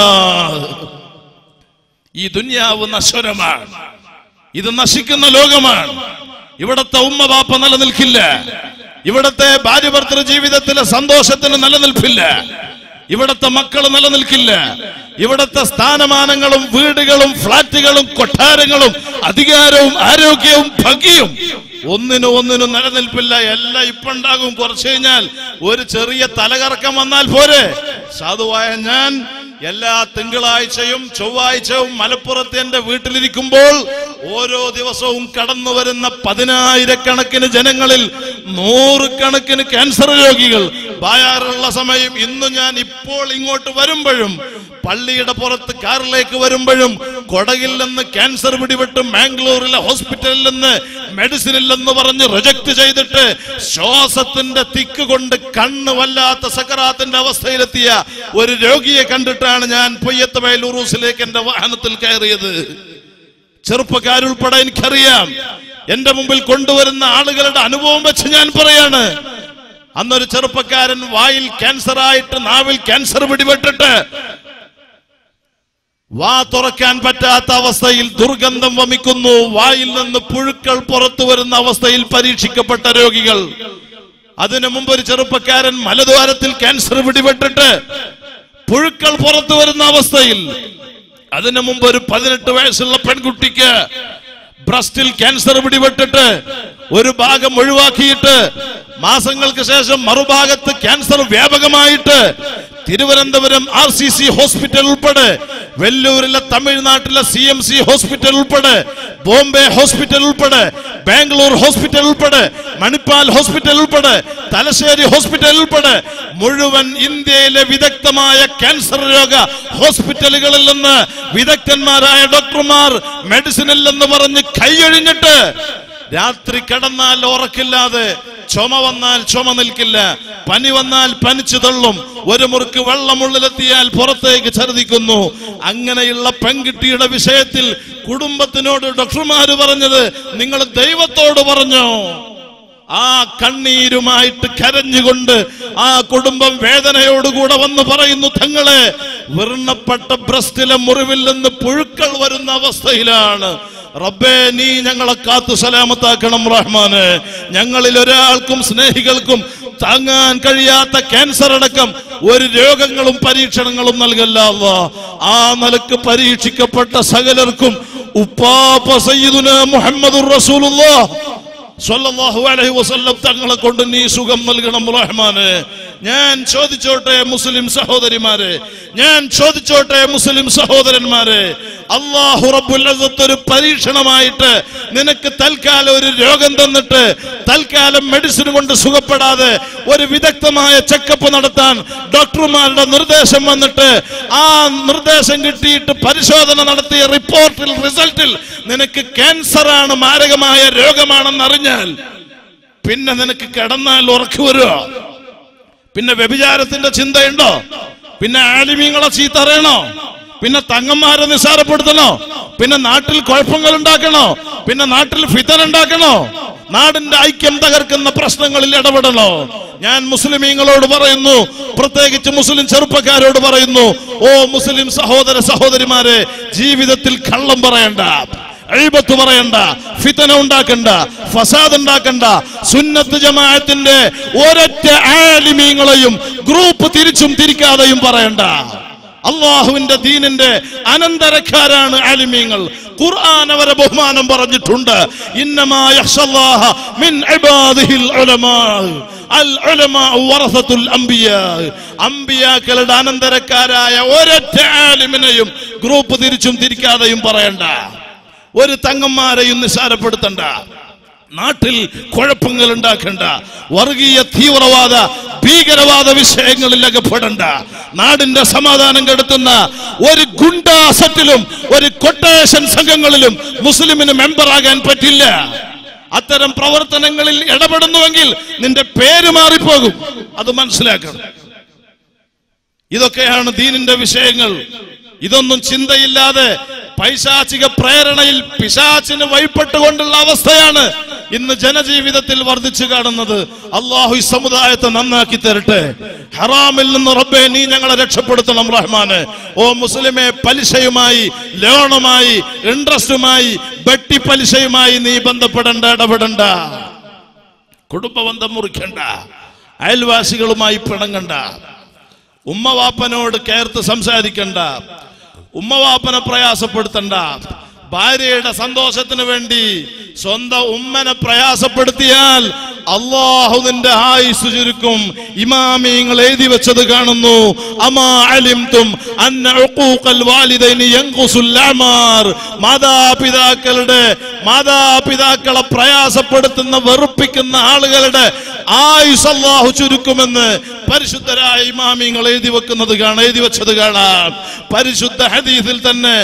ഈ ദുനിയാവ് നശ്വരമാണ്, ഇത് നശിക്കുന്ന ലോകമാണ്. ഇവിടത്തെ ഉമ്മ ബാപ്പ നിലനിൽക്കില്ല. ഇവിടത്തെ ഭാര്യ ഭർത്തൃ ജീവിതത്തിലെ സന്തോഷത്തിന് നിലനിൽപ്പില്ല. ഇവിടത്തെ മക്കൾ നിലനിൽക്കില്ല. ഇവിടത്തെ സ്ഥാനമാനങ്ങളും വീടുകളും ഫ്ളാറ്റുകളും കൊട്ടാരങ്ങളും അധികാരവും ആരോഗ്യവും ഭംഗിയും ഒന്നിനും ഒന്നിനും നിലനിൽപ്പില്ല. എല്ലാം ഇപ്പൊ ഉണ്ടാകും. കുറച്ചു കഴിഞ്ഞാൽ ഒരു ചെറിയ തലകറക്കം വന്നാൽ പോരെ. സാധുവായ ഞാൻ എല്ലാ തിങ്കളാഴ്ചയും ചൊവ്വാഴ്ചയും മലപ്പുറത്ത് എന്റെ വീട്ടിലിരിക്കുമ്പോൾ ഓരോ ദിവസവും കടന്നു വരുന്ന പതിനായിരക്കണക്കിന് ജനങ്ങളിൽ നൂറുകണക്കിന് ക്യാൻസർ രോഗികൾ ബായാറുള്ള സമയം ഇന്ന് ഞാൻ ഇപ്പോൾ ഇങ്ങോട്ട് വരുമ്പോഴും പള്ളിയുടെ പുറത്ത് കാറിലേക്ക് വരുമ്പോഴും കൊടകിൽ നിന്ന് ക്യാൻസർ പിടിപെട്ട് മാംഗ്ലൂരിലെ ഹോസ്പിറ്റലിൽ നിന്ന് മെഡിസിൻ ഇല്ലെന്ന് പറഞ്ഞ് റിജക്ട് ചെയ്തിട്ട് ശ്വാസത്തിന്റെ തിക്ക് കൊണ്ട് കണ്ണ് വല്ലാത്ത സക്കറാത്തിന്റെ അവസ്ഥയിലെത്തിയ ഒരു രോഗിയെ കണ്ടിട്ടാണ് ഞാൻ പൊയ്യത്ത് വയൽ ഉറൂസിലേക്ക് എന്റെ വാഹനത്തിൽ കയറിയത്. ചെറുപ്പക്കാരുൾപ്പെടെ എനിക്കറിയാം. എന്റെ മുമ്പിൽ കൊണ്ടുവരുന്ന ആളുകളുടെ അനുഭവം വെച്ച് ഞാൻ പറയാണ്. അന്നൊരു ചെറുപ്പക്കാരൻ വായിൽ ക്യാൻസർ ആയിട്ട് നാവിൽ ക്യാൻസർ പിടിപെട്ടിട്ട് വാ തുറക്കാൻ പറ്റാത്ത അവസ്ഥയിൽ ദുർഗന്ധം വമിക്കുന്നു. വായിൽ നിന്ന് പുഴുക്കൾ പുറത്തു വരുന്ന അവസ്ഥയിൽ പരീക്ഷിക്കപ്പെട്ട രോഗികൾ. അതിനു മുമ്പ് ഒരു ചെറുപ്പക്കാരൻ മലദ്വാരത്തിൽ ക്യാൻസർ പിടിപെട്ടിട്ട് പുഴുക്കൾ പുറത്തു വരുന്ന അവസ്ഥയിൽ. അതിനു മുമ്പ് ഒരു പതിനെട്ട് വയസ്സുള്ള പെൺകുട്ടിക്ക് ബ്രസ്റ്റിൽ ക്യാൻസർ പിടിപെട്ടിട്ട് ഒരു ഭാഗം ഒഴിവാക്കിയിട്ട് മാസങ്ങൾക്ക് ശേഷം മറുഭാഗത്ത് ക്യാൻസർ വ്യാപകമായിട്ട് Thiruvananthapuram R C C hospital ഉൾപ്പെടെ വെല്ലൂരിലെ തമിഴ്നാട്ടിലെ സി എം സി ഹോസ്പിറ്റൽ ഉൾപ്പെടെ ബോംബെ ഹോസ്പിറ്റൽ ഉൾപ്പെടെ ബാംഗ്ലൂർ ഹോസ്പിറ്റൽ ഉൾപ്പെടെ മണിപ്പാൽ ഹോസ്പിറ്റൽ ഉൾപ്പെടെ തലശ്ശേരി ഹോസ്പിറ്റൽ ഉൾപ്പെടെ മുഴുവൻ ഇന്ത്യയിലെ വിദഗ്ധമായ ക്യാൻസർ രോഗ ഹോസ്പിറ്റലുകളിൽ നിന്ന് വിദഗ്ധന്മാരായ ഡോക്ടർമാർ മെഡിസിനിൽ എന്ന് പറഞ്ഞ് കൈയൊഴിഞ്ഞിട്ട് രാത്രി കിടന്നാൽ ഉറക്കില്ലാതെ, ചുമ വന്നാൽ ചുമ നിൽക്കില്ല, പനി വന്നാൽ പനിച്ചു തള്ളും, ഒരു മുറുക്ക് വെള്ളമുള്ളിലെത്തിയാൽ പുറത്തേക്ക് ഛർദിക്കുന്നു. അങ്ങനെയുള്ള പെൺകുട്ടിയുടെ വിഷയത്തിൽ കുടുംബത്തിനോട് ഡോക്ടർമാര് പറഞ്ഞത് നിങ്ങൾ ദൈവത്തോട് പറഞ്ഞോ. ആ കണ്ണീരുമായിട്ട് കരഞ്ഞുകൊണ്ട് ആ കുടുംബം വേദനയോടുകൂടെ വന്ന് പറയുന്നു, തങ്ങളെ വിർണപ്പെട്ട ബ്രസ്റ്റിലെ മുറിവിൽ നിന്ന് പുഴുക്കൾ വരുന്ന അവസ്ഥയിലാണ്. റബ്ബേ, നീ ഞങ്ങളെ കാത്തു സലാമത്താക്കണം റഹ്മാനെ. ഞങ്ങളിൽ ഒരാൾക്കും സ്നേഹികൾക്കും താങ്ങാൻ കഴിയാത്ത ക്യാൻസർ അടക്കം ഒരു രോഗങ്ങളും പരീക്ഷണങ്ങളും നൽകല്ല അല്ലാഹ്. ആ നിലക്ക് പരീക്ഷിക്കപ്പെട്ട സകലർക്കും ഉപ്പാപ്പ സയ്യിദുനാ മുഹമ്മദുർ റസൂലുള്ളാഹ് സ്വല്ലല്ലാഹു അലൈഹി വസല്ലം തങ്ങളെ കൊണ്ട് നീ സുഖം നൽകണം റഹ്മാനെ. ഞാൻ ചോദിച്ചോട്ടെ മുസ്ലിം സഹോദരിമാരെ, ഞാൻ ചോദിച്ചോട്ടെ മുസ്ലിം സഹോദരന്മാരെ, അല്ലാഹു റബ്ബുൽ ഇസ്സത്ത് ഒരു പരീക്ഷണമായിട്ട് നിനക്ക് തൽക്കാലം ഒരു രോഗം തന്നിട്ട് തൽക്കാലം മെഡിസിൻ കൊണ്ട് സുഖപ്പെടാതെ ഒരു വിദഗ്ധമായ ചെക്കപ്പ് നടത്താൻ ഡോക്ടർമാരുടെ നിർദ്ദേശം വന്നിട്ട് ആ നിർദ്ദേശം കിട്ടിയിട്ട് പരിശോധന നടത്തിയ റിപ്പോർട്ടിൽ റിസൾട്ടിൽ നിനക്ക് ക്യാൻസർ ആണ്, മാരകമായ രോഗമാണെന്ന് അറിഞ്ഞാൽ പിന്നെ നിനക്ക് കിടന്നാൽ ഉറക്കു വരുമോ? പിന്നെ വ്യഭിചാരത്തിന്റെ ചിന്തയുണ്ടോ? പിന്നെ ആലിമീങ്ങളെ ചീത്ത അറിയണോ? പിന്നെ തങ്ങന്മാരെ നിസ്സാരപ്പെടുത്തണോ? പിന്നെ നാട്ടിൽ കുഴപ്പങ്ങൾ ഉണ്ടാക്കണോ? പിന്നെ നാട്ടിൽ ഫിതന ഉണ്ടാക്കണോ? നാടിന്റെ ഐക്യം തകർക്കുന്ന പ്രശ്നങ്ങളിൽ ഇടപെടണോ? ഞാൻ മുസ്ലിമീങ്ങളോട് പറയുന്നു, പ്രത്യേകിച്ച് മുസ്ലിം ചെറുപ്പക്കാരോട് പറയുന്നു, ഓ മുസ്ലിം സഹോദര സഹോദരിമാരെ, ജീവിതത്തിൽ കള്ളം പറയണ്ട, അഴിബത്ത് പറയണ്ട, ഫിതന ഉണ്ടാക്കണ്ട, ഫസാദ് ഉണ്ടാക്കണ്ട. സുന്നത്ത് ജമാഅത്തിന്റെ ഒരൊറ്റ ആലിമീങ്ങളെയും ഗ്രൂപ്പ് തിരിച്ചും തിരിക്കാതെയും പറയണ്ട. അള്ളാഹുവിന്റെ ദീനിന്റെ അനന്തരക്കാരാണ് ആലിമീങ്ങൾ. ഖുർആൻ അവരെ ബഹുമാനം പറഞ്ഞിട്ടുണ്ട്. ഇന്നമാ യഖ്ശല്ലാഹ മിൻ ഇബാദിഹിൽ ഉലമാ അൽ ഉലമാ വറസത്തുൽ അംബിയാ. അംബിയാക്കളുടെ അനന്തരക്കാരായ ഒരൊറ്റ ആലിമിനെയും ഗ്രൂപ്പ് തിരിച്ചും തിരിക്കാതെയും പറയണ്ട. ഒരു തങ്ങന്മാരെയും നിസ്സാരപ്പെടുത്തണ്ട, നാട്ടിൽ കുഴപ്പങ്ങൾ ഉണ്ടാക്കണ്ട, വർഗീയ തീവ്രവാദ ഭീകരവാദ വിഷയങ്ങളിൽ അകപ്പെടണ്ട, നാടിന്റെ സമാധാനം കെടുത്തുന്ന ഒരു ഗുണ്ടാസറ്റിലും ഒരു കൊട്ടേഷൻ സംഘങ്ങളിലും മുസ്ലിമിന് മെമ്പറാകാൻ പറ്റില്ല. അത്തരം പ്രവർത്തനങ്ങളിൽ ഇടപെടുന്നുവെങ്കിൽ നിന്റെ പേര് മാറിപ്പോകും, അത് മനസ്സിലാക്കണം. ഇതൊക്കെയാണ് ദീനിന്റെ വിഷയങ്ങൾ. ഇതൊന്നും ചിന്തയില്ലാതെ പൈശാചിക പ്രേരണയിൽ പിശാചിന് വഴിപ്പെട്ടുകൊണ്ടുള്ള അവസ്ഥയാണ് ഇന്ന് ജനജീവിതത്തിൽ വർദ്ധിച്ചു കാണുന്നത്. അള്ളാഹു ഈ സമുദായത്തെ നന്നാക്കി തരട്ടെ. ഹറാമിൽ നിന്ന് റബ്ബേ നീ ഞങ്ങളെ രക്ഷപ്പെടുത്തണം റഹ്മാനെ. ഓ മുസ്ലിമെ, പലിശയുമായി, ലോണുമായി, ഇൻട്രസ്റ്റുമായി, ബട്ടി പലിശയുമായി നീ ബന്ധപ്പെടേണ്ട, ഇടപെടണ്ട. കുടുംബബന്ധം മുറിക്കണ്ട, അയൽവാസികളുമായി പിണങ്ങണ്ട, ഉമ്മവാപ്പനോട് കയർത്ത് സംസാരിക്കണ്ട, ഉമ്മവാപ്പനെ പ്രയാസപ്പെടുത്തണ്ട. ഭാര്യയുടെ സന്തോഷത്തിന് വേണ്ടി സ്വന്തം ഉമ്മനെ പ്രയാസപ്പെടുത്തിയാൽ അല്ലാഹു നിന്റെ ആയുസ് ചുരുക്കും. ഇമാമിങ്ങൾ എഴുതി വെച്ചത് കാണുന്നു, അമാ അലിംതും അന്ന ഉഖൂഖൽ വാലിദൈനി യൻഖുസുൽ അമാർ. മാതാപിതാക്കളുടെ മാതാപിതാക്കളെ പ്രയാസപ്പെടുത്തുന്ന, വെറുപ്പിക്കുന്ന ആളുകളുടെ ആയുസ് അല്ലാഹു ചുരുക്കുമെന്ന് പരിശുദ്ധരായ ഇമാമിങ്ങൾ എഴുതി വെക്കുന്നത് കാണാം, എഴുതി വെച്ചത് കാണാം. പരിശുദ്ധ ഹദീസിൽ തന്നെ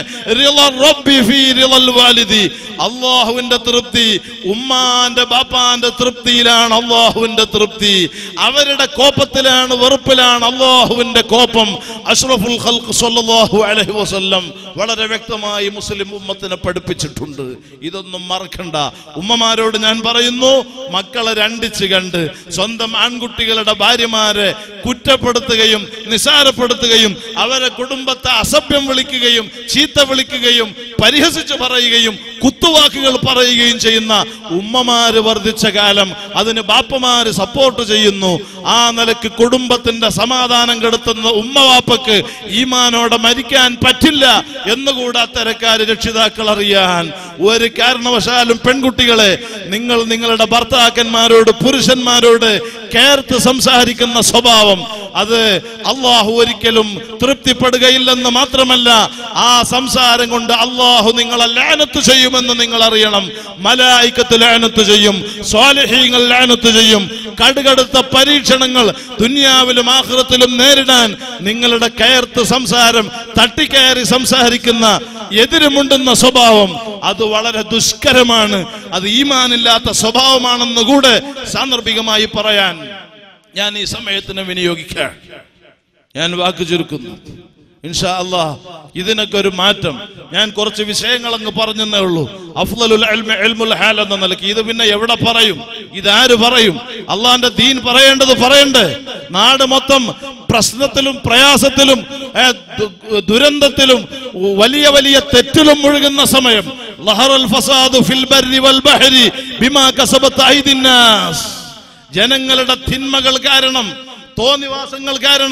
അള്ളാഹുവിന്റെ തൃപ്തി, ഉമ്മാന്റെ ബാപ്പാന്റെ തൃപ്തിയിലാണ് അള്ളാഹുവിന്റെ തൃപ്തി. അവരുടെ കോപത്തിലാണ്, വെറുപ്പിലാണ് അള്ളാഹുവിന്റെ കോപം. അഷ്റഫുൽ ഖൽഖ് സ്വല്ലല്ലാഹു അലൈഹി വസല്ലം വളരെ വ്യക്തമായി മുസ്ലിം ഉമ്മത്തിനെ പഠിപ്പിച്ചിട്ടുണ്ട്. ഇതൊന്നും മറക്കണ്ട. ഉമ്മമാരോട് ഞാൻ പറയുന്നു, മക്കളെ രണ്ടിച്ച് കണ്ട് സ്വന്തം ആൺകുട്ടികളുടെ ഭാര്യമാരെ കുറ്റപ്പെടുത്തുകയും നിസാരപ്പെടുത്തുകയും അവരെ കുടുംബത്തെ അസഭ്യം വിളിക്കുകയും ചീത്ത വിളിക്കുകയും പരിഹസിച്ച് പറയുകയും കുത്തുവാക്കുകൾ പറയുകയും ചെയ്യുന്ന ഉമ്മമാര് വർദ്ധിച്ച കാലം അതിന് ബാപ്പമാര് സപ്പോർട്ട് ചെയ്യുന്നു. ആ നിലക്ക് കുടുംബത്തിന്റെ സമാധാനം കെടുത്തുന്ന ഉമ്മവാപ്പക്ക് ഈമാനോടെ മരിക്കാൻ പറ്റില്ല എന്നുകൂടെ അത്തരക്കാര് രക്ഷിതാക്കൾ അറിയാൻ. ഒരു കാരണവശാലും പെൺകുട്ടികളെ, നിങ്ങൾ നിങ്ങളുടെ ഭർത്താക്കന്മാരോട്, പുരുഷന്മാരോട് കേർത്ത് സംസാരിക്കുന്ന സ്വഭാവം അത് അള്ളാഹു ഒരിക്കലും തൃപ്തിപ്പെടുകയില്ലെന്ന് മാത്രമല്ല, ആ സംസാരം കൊണ്ട് അള്ളാഹു നിങ്ങളെ ലഅനത്ത് ചെയ്യുമെന്ന് നിങ്ങൾ അറിയണം. മലായികത്ത് ലഅനത്ത് ചെയ്യും, സ്വാലിഹീങ്ങൾ ലഅനത്ത് ചെയ്യും. കടുകടുത്ത പരീക്ഷണങ്ങൾ ദുനിയാവിലും ആഖിറത്തിലും നേരിടാൻ നിങ്ങളുടെ കയർത്ത് സംസാരം, തട്ടിക്കയറി സംസാരിക്കുന്ന, എതിരുമുണ്ടുന്ന സ്വഭാവം അത് വളരെ ദുഷ്കരമാണ്. അത് ഈമാനില്ലാത്ത സ്വഭാവമാണെന്ന് കൂടെ സാന്ദർഭികമായി പറയാൻ ഞാൻ ഈ സമയത്തിന് വിനിയോഗിക്കാൻ ഞാൻ വാക്ക് ചുരുക്കുന്നു. ഇൻഷാ അല്ലാഹ് ഇതിനൊക്കെ ഒരു മാറ്റം. ഞാൻ കുറച്ച് വിഷയങ്ങൾ അങ്ങ് പറഞ്ഞെന്നേ ഉള്ളൂ. അഫ്ളലുൽ ഇൽമി ഇൽമുൽ ഹാൽ എന്ന നിലയ്ക്ക് ഇത് പിന്നെ എവിടെ പറയും? ഇതാര് പറയും? അള്ളാന്റെ ദീൻ പറയേണ്ടത് പറയണ്ടേ? നാട് മൊത്തം പ്രശ്നത്തിലും പ്രയാസത്തിലും ദുരന്തത്തിലും വലിയ വലിയ തെറ്റിലും മുഴുകുന്ന സമയം, ലഹറൽ ഫസാദു ഫിൽ ബർരി വൽ ബഹരി ബിമാ കസബത് ഐദിന്നാസ്. ജനങ്ങളുടെ തിന്മകൾ കാരണം, തോന്നിവാസങ്ങൾ കാരണം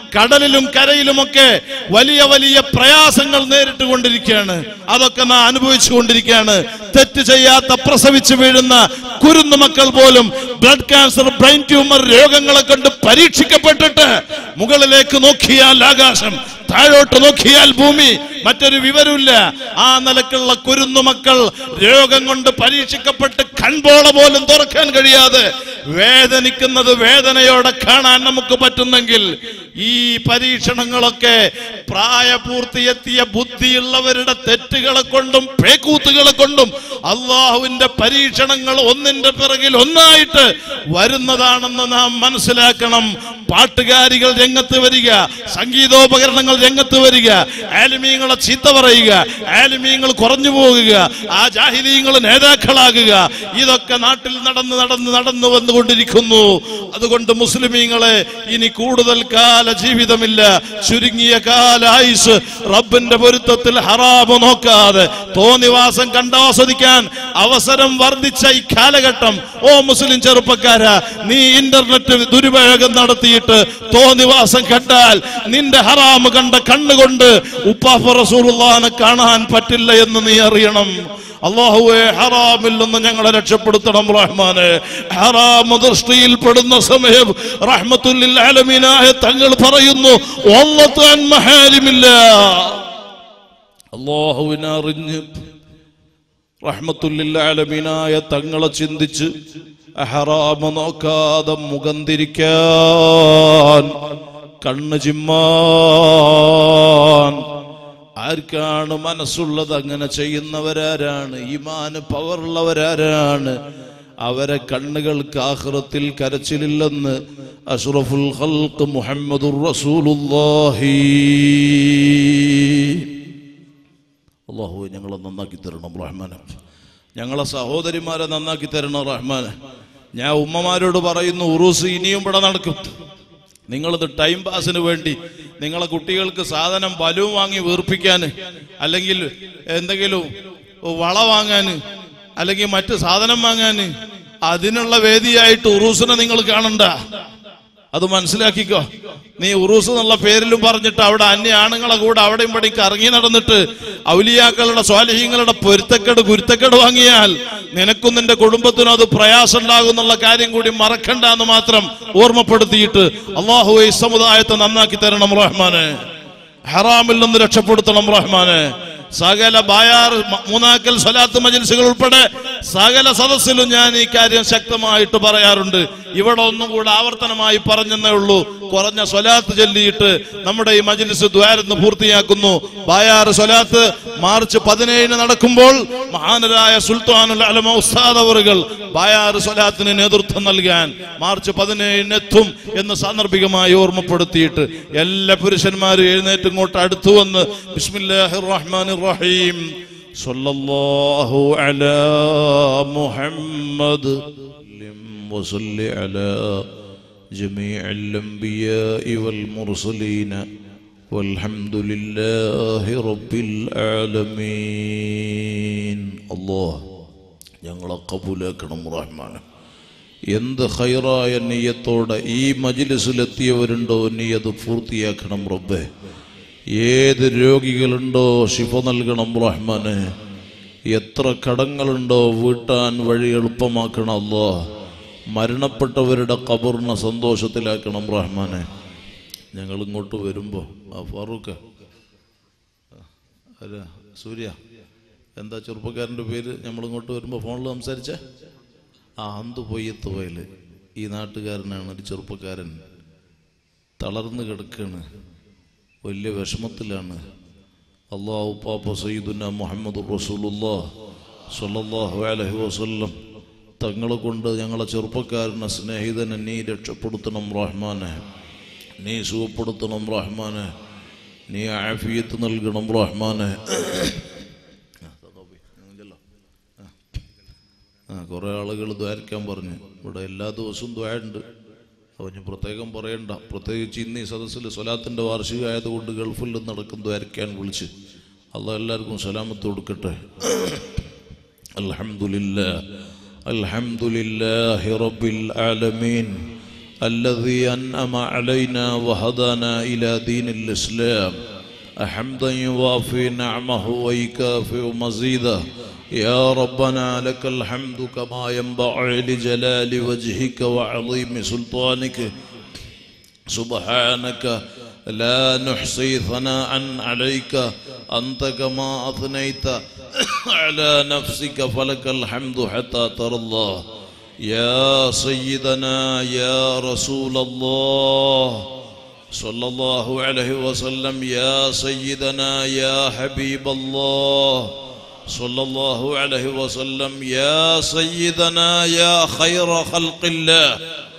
കടലിലും കരയിലുമൊക്കെ വലിയ വലിയ പ്രയാസങ്ങൾ നേരിട്ട് കൊണ്ടിരിക്കുകയാണ്. അതൊക്കെ നാം അനുഭവിച്ചു കൊണ്ടിരിക്കുകയാണ്. തെറ്റ് ചെയ്യാത്ത പ്രസവിച്ചു വീഴുന്ന കുരുന്നു മക്കൾ പോലും ബ്ലഡ് ക്യാൻസർ, ബ്രെയിൻ ട്യൂമർ രോഗങ്ങളെ കൊണ്ട് പരീക്ഷിക്കപ്പെട്ടിട്ട് മുകളിലേക്ക് നോക്കിയാൽ ആകാശം, താഴോട്ട് നോക്കിയാൽ ഭൂമി, മറ്റൊരു വിവരമില്ല. ആ നിലക്കുള്ള കുരുന്നു മക്കൾ രോഗം കൊണ്ട് പരീക്ഷിക്കപ്പെട്ട് കൺപോള പോലും തുറക്കാൻ കഴിയാതെ വേദനിക്കുന്നത് വേദനയോടെ കാണാൻ നമുക്ക് പറ്റുന്നെങ്കിൽ ഈ പരീക്ഷണങ്ങളൊക്കെ പ്രായപൂർത്തിയെത്തിയ ബുദ്ധിയുള്ളവരുടെ തെറ്റുകളെ കൊണ്ടും പേക്കൂത്തുകളെ കൊണ്ടും അള്ളാഹുവിന്റെ പരീക്ഷണങ്ങൾ ഒന്നിന്റെ പിറകിൽ ഒന്നായിട്ട് വരുന്നതാണെന്ന് നാം മനസ്സിലാക്കണം. പാട്ടുകാരികൾ രംഗത്ത് വരിക, സംഗീതോപകരണങ്ങൾ രംഗത്ത് വരിക, ആലിമീങ്ങളെ ചീത്ത പറയുക, ആലിമീങ്ങൾ കുറഞ്ഞു പോകുക, ആ ജാഹിലീങ്ങൾ നേതാക്കളാകുക, ഇതൊക്കെ നാട്ടിൽ നടന്ന് നടന്ന് നടന്നു വന്നുകൊണ്ടിരിക്കുന്നു. അതുകൊണ്ട് മുസ്ലിമീങ്ങളെ, ഇനി കൂടുതൽ കാല ജീവിതമില്ല, ചുരുങ്ങിയ കാല ആയുസ് റബ്ബിന്റെ പൊരുത്തത്തിൽ ഹറാമ് നോക്കാതെ തോന്നിവാസം കണ്ടാസ്വദിക്കാൻ അവസരം വർദ്ധിച്ച ഈ കാലഘട്ടം, ഓ മുസ്ലിം ചെറുപ്പക്കാരാ, നീ ഇന്റർനെറ്റ് ദുരുപയോഗം നടത്തിയിട്ട് തോന്നിവാസം കണ്ടാൽ നിന്റെ ഹറാമ് കണ്ട കണ്ണുകൊണ്ട് ഉപ്പാപ്പ റസൂലുള്ളാഹിനെ കാണാൻ പറ്റില്ല എന്ന് നീ അറിയണം. അല്ലാഹുവേ, ഹറാമിൽ നിന്ന് ഞങ്ങളെ രക്ഷപ്പെടുത്തണം റഹ്മാനെ. ഹറാം ദൃഷ്ടിയിൽ പെടുന്ന സമയം റഹ്മത്തുൽ ലിൽ ആലമീനായ തങ്ങൾ പറയുന്നു, വല്ലത്തു അൻ മഹാരിമില്ലാ. അല്ലാഹുവിനെ അറിഞ്ഞ് റഹ്മത്തുൽ ലിൽ ആലമീനായ തങ്ങളെ ചിന്തിച്ച് ഹറാമ നോക്കാതെ മുഖം തിരിക്കാൻ, കണ്ണ് ചിമ്മാൻ ആർക്കാണ് മനസ്സുള്ളത്? അങ്ങനെ ചെയ്യുന്നവരാരാണ്? ഈമാന് പവറുള്ളവരാരാണ്? അവരെ കണ്ണുകൾക്ക് ആഖിറത്തിൽ കരച്ചിലില്ലെന്ന് അഷ്റഫുൽ ഖൽഖ് മുഹമ്മദുർ റസൂലുള്ളാഹി. അല്ലാഹു ഞങ്ങളെ നന്നാക്കി തരണം റഹ്മാനെ. ഞങ്ങളെ സഹോദരിമാരെ നന്നാക്കി തരണം റഹ്മാനെ. ഞാൻ ഉമ്മമാരോട് പറയുന്നു, ഉറൂസ് ഇനിയും ഇവിടെ നടക്കും. നിങ്ങളിത് ടൈം പാസിന് വേണ്ടി നിങ്ങളെ കുട്ടികൾക്ക് സാധനം ബലൂൺ വാങ്ങി വീർപ്പിക്കാൻ, അല്ലെങ്കിൽ എന്തെങ്കിലും വള വാങ്ങാൻ, അല്ലെങ്കിൽ മറ്റ് സാധനം വാങ്ങാൻ, അതിനുള്ള വേദിയായിട്ട് ഉറൂസിനെ നിങ്ങൾ കാണണ്ട. അത് മനസ്സിലാക്കിക്കോ. നീ ഉറൂസ് എന്നുള്ള പേരിലും പറഞ്ഞിട്ട് അവിടെ അന്യ ആണുങ്ങളെ കൂടെ അവിടെയും ഇവിടെയും കറങ്ങി നടന്നിട്ട് ഔലിയാക്കളുടെ സ്വാലിഹീങ്ങളുടെ പൊരുത്തക്കേട് ഗുരുത്തക്കേട് വാങ്ങിയാൽ നിനക്കും നിന്റെ കുടുംബത്തിനും അത് പ്രയാസം ഉണ്ടാകും എന്നുള്ള കാര്യം കൂടി മറക്കണ്ട എന്ന് മാത്രം ഓർമ്മപ്പെടുത്തിയിട്ട് അല്ലാഹുവേ ഈ സമുദായത്തെ നന്നാക്കി തരണം റഹ്മാനെ. ഹറാമിൽ നിന്ന് രക്ഷപ്പെടുത്തണം റഹ്മാനെ. സകല ബായാർ മൂന്നാക്കൽ സ്വലാത്ത് മജ്ലിസുകൾ ഉൾപ്പെടെ സകല സദസ്സിലും ഞാൻ ഈ കാര്യം ശക്തമായിട്ട് പറയാറുണ്ട്. ഇവിടെ ഒന്നും കൂടെ ആവർത്തനമായി പറഞ്ഞെന്നേ ഉള്ളൂ. കുറഞ്ഞ സ്വലാത്ത് ചൊല്ലിയിട്ട് നമ്മുടെ ഈ മജ്ലിസ് ദ്വാരന്ന് പൂർത്തിയാക്കുന്നു. ബായാർ സ്വലാത്ത് മാർച്ച് പതിനേഴിന് നടക്കുമ്പോൾ മഹാനരായ സുൽത്താനുൽ അലമ ഉസ്താദ് അവറുകൾ ബായാർ സ്വലാത്തിന് നേതൃത്വം നൽകാൻ മാർച്ച് പതിനേഴിന് എത്തും എന്ന് സാന്ദർഭികമായി ഓർമ്മപ്പെടുത്തിയിട്ട് എല്ലാ പുരുഷന്മാരും എഴുന്നേറ്റ് ഇങ്ങോട്ട് അടുത്തു വന്ന് ബിസ്മില്ലാഹിർ റഹ്മാനിർ റഹീം സല്ലല്ലാഹു അലാ മുഹമ്മദ് വസല്ലി അലാ ജമീഇൽ അംബിയാഇ വൽ മുർസലീന വൽഹംദുലില്ലാഹി റബ്ബിൽ ആലമീൻ. അല്ലാഹ് ഞങ്ങളെ കബൂലാക്കണം റഹ്മാനെ. എന്ത് ഖൈറായ നിയ്യത്തോടെ ഈ മജ്ലിസിലെത്തിയവരുണ്ടോ നീ അത് പൂർത്തിയാക്കണം റബ്ബേ. ഏത് രോഗികളുണ്ടോ ശിഫ നൽകണം റഹ്മാനെ. എത്ര കടങ്ങളുണ്ടോ വീട്ടാൻ വഴി എളുപ്പമാക്കണം അല്ലാഹ്. മരണപ്പെട്ടവരുടെ ഖബറിനെ സന്തോഷത്തിലാക്കണം റഹ്മാനെ. ഞങ്ങൾ ഇങ്ങോട്ട് വരുമ്പോൾ ആ ഫാറൂഖ് അല്ല സൂര്യ എന്താ ചെറുപ്പക്കാരൻ്റെ പേര്, നമ്മളിങ്ങോട്ട് വരുമ്പോൾ ഫോണിൽ സംസാരിച്ച ആ അന്തു പൊയ്യത്ത് പോയൽ ഈ നാട്ടുകാരനാണ്. ഒരു ചെറുപ്പക്കാരൻ തളർന്ന് കിടക്കാണ്, വലിയ വിഷമത്തിലാണ്. അല്ലാഹു പാപ്പ സയ്യിദുന മുഹമ്മദ് റസൂലുള്ളാഹി സ്വല്ലല്ലാഹു അലൈഹി വസല്ലം തങ്ങളെ കൊണ്ട് ഞങ്ങളെ ചെറുപ്പക്കാരനെ സ്നേഹിതനെ നീ രക്ഷപ്പെടുത്തണം റഹ്മാനെ. നീ സുഖപ്പെടുത്തണം റഹ്മാനെ. നീ ആഫിയത്ത് നൽകണം റഹ്മാനെ. ആ കുറേ ആളുകൾ ദ്വാരിക്കാൻ പറഞ്ഞു. ഇവിടെ എല്ലാ ദിവസവും ദ്വാരുണ്ട്. അവന് പ്രത്യേകം പറയണ്ട. പ്രത്യേകിച്ച് ഇന്ന് ഈ സദസ്സിൽ സ്വലാത്തിൻ്റെ വാർഷിക ആയതുകൊണ്ട് ഗൾഫിൽ നിന്ന് നടക്കും ദ്വാരിക്കാൻ വിളിച്ച്. അള്ളാഹ് എല്ലാവർക്കും സലാമത്ത് കൊടുക്കട്ടെ. അൽഹംദുലില്ലാഹ് അൽഹംദുലില്ലാഹി റബ്ബിൽ ആലമീൻ الذي أنعم علينا وهدانا إلى دين الإسلام حمدا يوافي نعمه ويكافئ مزيده يا ربنا لك الحمد كما ينبغي لجلال وجهك وعظيم سلطانك سبحانك لا نحصي ثناء عليك أنت كما أثنيت على نفسك فلك الحمد حتى ترضى يا سيدنا يا رسول الله صلى الله عليه وسلم يا سيدنا يا حبيب الله صلى الله عليه وسلم يا سيدنا يا خير خلق الله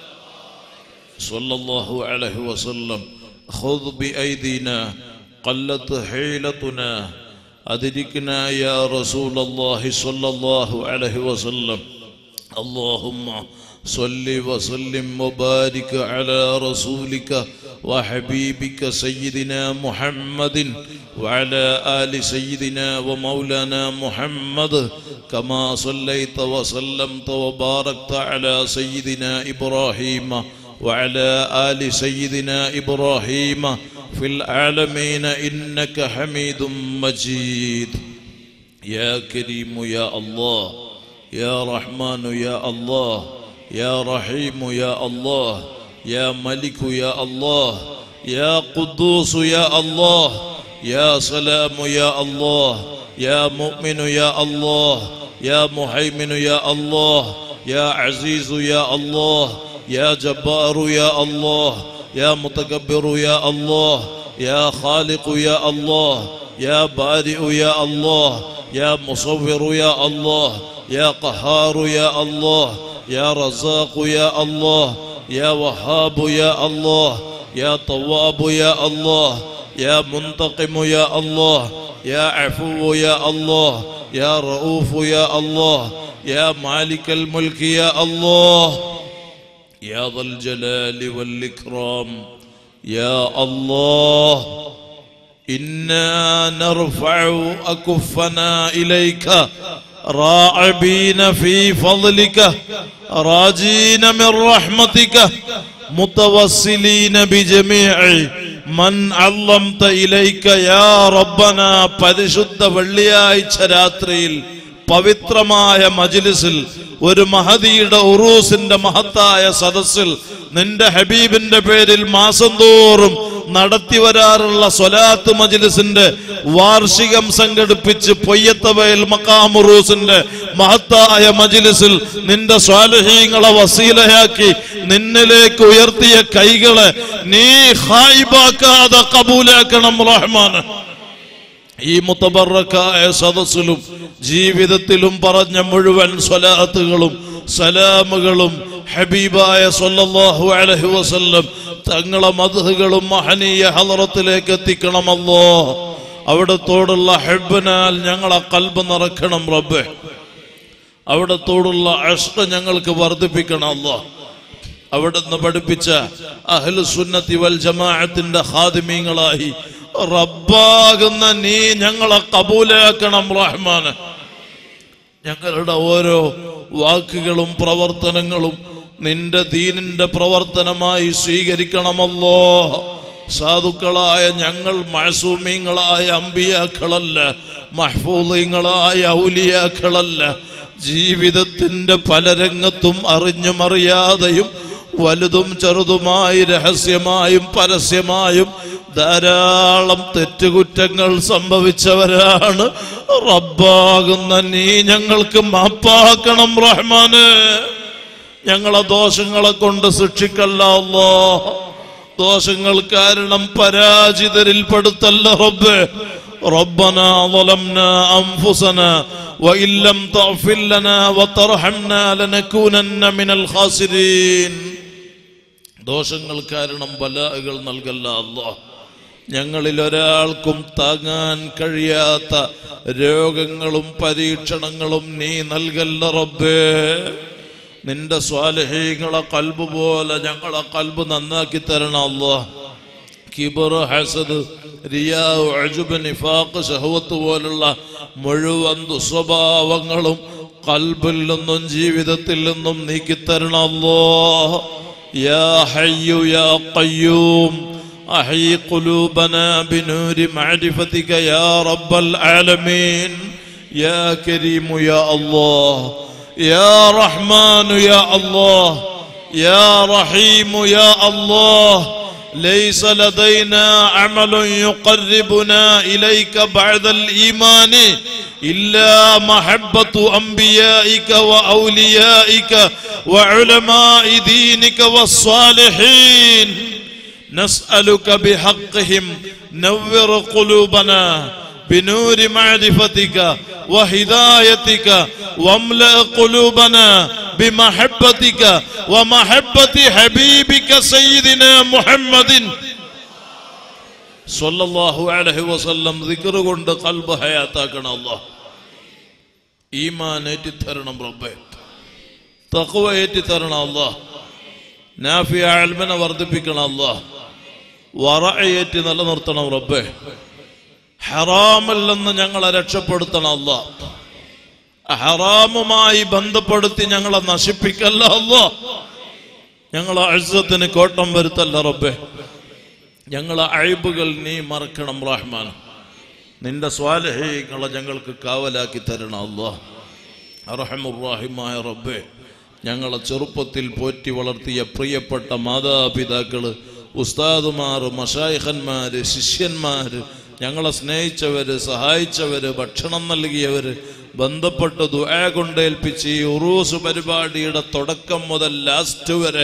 صلى الله عليه وسلم خذ بأيدينا قلت حيلتنا أدركنا يا رسول الله صلى الله عليه وسلم اللهم صل وسلم وبارك على رسولك وحبيبك سيدنا محمد وعلى آل سيدنا ومولانا محمد كما صليت وسلمت وباركت على سيدنا إبراهيم وعلى آل سيدنا إبراهيم في العالمين إنك حميد مجيد يا كريم يا الله يا رحمن يا الله يا رحيم يا الله يا ملك يا الله يا قدوس يا الله يا سلام يا الله يا مؤمن يا الله يا مهيمن يا الله يا عزيز يا الله يا جبار يا الله يا متكبر يا الله يا خالق يا الله يا بارئ يا الله يا مصور يا الله يا قهار يا الله يا رزاق يا الله يا وهاب يا الله يا طواب يا الله يا منتقم يا الله يا عفو يا الله يا رؤوف يا الله يا مالك الملك يا الله يا ذا الجلال والإكرام يا الله إنا نرفع أكفنا إليك راعبين في فضلك راجين من رحمتك متوسلين بجميع من علمت إليك يا ربنا പരിശുദ്ധ വെള്ളിയാഴ്ച രാത്രിയിൽ പവിത്രമായ മജ്ലിസിൽ ഒരു മഹദിയുടെ ഉറൂസിന്റെ മഹത്തായ സദസ്സിൽ നിന്റെ ഹബീബിന്റെ പേരിൽ മാസം തോറും നടത്തി വരാറുള്ള സ്വലാത്ത് മജ്ലിസിന്റെ വാർഷികം സംഘടിപ്പിച്ച് പൊയ്യത്തവയൽ മഖാം ഉറൂസിന്റെ മഹത്തായ മജ്ലിസിൽ നിന്റെ സ്വാലിഹീങ്ങളെ വസീലയാക്കി നിന്നിലേക്ക് ഉയർത്തിയ കൈകളെ നീ ഖായിബാക്കാതെ ഖബൂലാക്കണം റഹ്മാൻ. ഈ മുതബറക്കായ സദസ്സിലും ജീവിതത്തിലും പറഞ്ഞ മുഴുവൻ സ്വലാത്തുകളും സലാമുകളും ഹബീബായ സ്വല്ലല്ലാഹു അലൈഹി വസല്ലം തങ്ങളെ മദ്ഹുകളും മഹനീയ ഹളറത്തിലേക്ക് എത്തിക്കണമല്ലോ. അവിടത്തോടുള്ള ഹബ്ബിനാൽ ഞങ്ങളെ ഖൽബ് നിറക്കണം റബ്ബേ. അവിടത്തോടുള്ള ഇഷ്ഖ് ഞങ്ങൾക്ക് വർദ്ധിപ്പിക്കണം അല്ലാഹ്. അവിടുന്ന് പഠിപ്പിച്ച അഹ്ലു സുന്നത്തി വൽ ജമാഅത്തിന്റെ ഖാദിമീങ്ങളായി റബ്ബാകുന്ന നീ ഞങ്ങളെ കബൂലാക്കണം റഹ്മാന്. ഞങ്ങളുടെ ഓരോ വാക്കുകളും പ്രവർത്തനങ്ങളും നിന്റെ ദീനിന്റെ പ്രവർത്തനമായി സ്വീകരിക്കണമല്ലോ. സാധുക്കളായ ഞങ്ങൾ മഅസൂമീങ്ങളായ അമ്പിയാക്കളല്ല, മഹ്ഫൂദീങ്ങളായ ഔലിയാക്കളല്ല. ജീവിതത്തിന്റെ പല രംഗത്തും അറിഞ്ഞും അറിയാതെയും വലുതും ചെറുതുമായി രഹസ്യമായും പരസ്യമായും ധാരാളം തെറ്റുകുറ്റങ്ങൾ സംഭവിച്ചവരാണ്. റബ്ബാകുന്ന നീ ഞങ്ങൾക്ക് മാപ്പാക്കണം റഹ്മാന്. ഞങ്ങളെ ദോഷങ്ങളെ കൊണ്ട് ശിക്ഷിക്കല്ല അല്ലാഹ്. ദോഷങ്ങൾ കാരണം പരാജിതരിൽ പെടുത്തല്ല റബ്ബേ. റബ്ബനാ ളലംനാ അൻഫുസനാ വഇൻ ലം തഗ്ഫിർ ലനാ വതർഹംനാ ലനകൂനന്ന മിനൽ ഖാസിരീൻ. ദോഷങ്ങൾ കാരണം ബലാഅകൾ നൽകല്ല അല്ലാഹ്. ഞങ്ങളിൽ ഒരാൾക്കും താങ്ങാൻ കഴിയാത്ത രോഗങ്ങളും പരീക്ഷണങ്ങളും നീ നൽകല്ല റബ്ബേ. നിന്റെ സ്വാലിഹീങ്ങളെ ഖൽബ് പോലെ ഞങ്ങളെ ഖൽബ് നന്നാക്കി തരണം അല്ലാഹ്. കിബർ, ഹസദ്, റിയാ, ഉജ്ബ്, നിഫാഖ്, ശഹവത്ത് പോലുള്ള മുഴുവൻ ദുസ്വഭാവങ്ങളും ഖൽബിൽ നിന്നും ജീവിതത്തിൽ നിന്നും നീക്കിത്തരണം അല്ലാഹ്. يا حي يا قيوم أحيي قلوبنا بنور معرفتك يا رب العالمين. يا كريم يا الله، يا رحمن يا الله، يا رحيم يا الله. ليس لدينا عمل يقربنا إليك بعد الإيمان إلا محبة أنبيائك وأوليائك وعلماء دينك والصالحين. نسألك بحقهم نور قلوبنا بنور معرفتك وهدايتك، واملأ قلوبنا بمحبتك ومحبة حبيبك سيدنا محمد صلى الله عليه وسلم. ذكر കൊണ്ട് ഖൽബ് ഹയാത്താക്കണം അല്ലാഹ്. ഈമാൻ ഏറ്റിത്തരണം റബ്ബേ, തഖ്വ ഏറ്റിത്തരണം അല്ലാഹ്, നാഫിയ ഇൽമിനെ വർദ്ധിപ്പിക്കണം അല്ലാഹ്, വറഅയേറ്റി നിലനിർത്തണം റബ്ബേ, ഹറാമിൽ നിന്ന് ഞങ്ങളെ രക്ഷപ്പെടുത്തണം അല്ലാഹ്, ഹറാമുമായി ബന്ധപ്പെടുത്തി ഞങ്ങളെ നശിപ്പിക്കല്ല അല്ലാഹ്, ഞങ്ങളെ ഇസ്സത്തിന് കോട്ടം വരുത്തല്ല റബ്ബേ, ഞങ്ങളെ അയ്ബുകൾ നീ മറക്കണം റഹ്മാൻ. നിന്റെ സ്വാലിഹീങ്ങളെ ഞങ്ങൾക്ക് കാവലാക്കി തരണം അല്ലാഹ്. അർഹമുർ റഹീമായ റബ്ബേ, ഞങ്ങളെ ചെറുപ്പത്തിൽ പോറ്റി വളർത്തിയ പ്രിയപ്പെട്ട മാതാപിതാക്കള്, ഉസ്താദുമാർ, മശായിഖന്മാര്, ശിഷ്യന്മാര്, ഞങ്ങളെ സ്നേഹിച്ചവര്, സഹായിച്ചവര്, ഭക്ഷണം നൽകിയവര്, ബന്ധപ്പെട്ട് ദുആ കൊണ്ടേൽപ്പിച്ച് ഈ ഉറൂസ് പരിപാടിയുടെ തുടക്കം മുതൽ ലാസ്റ്റ് വരെ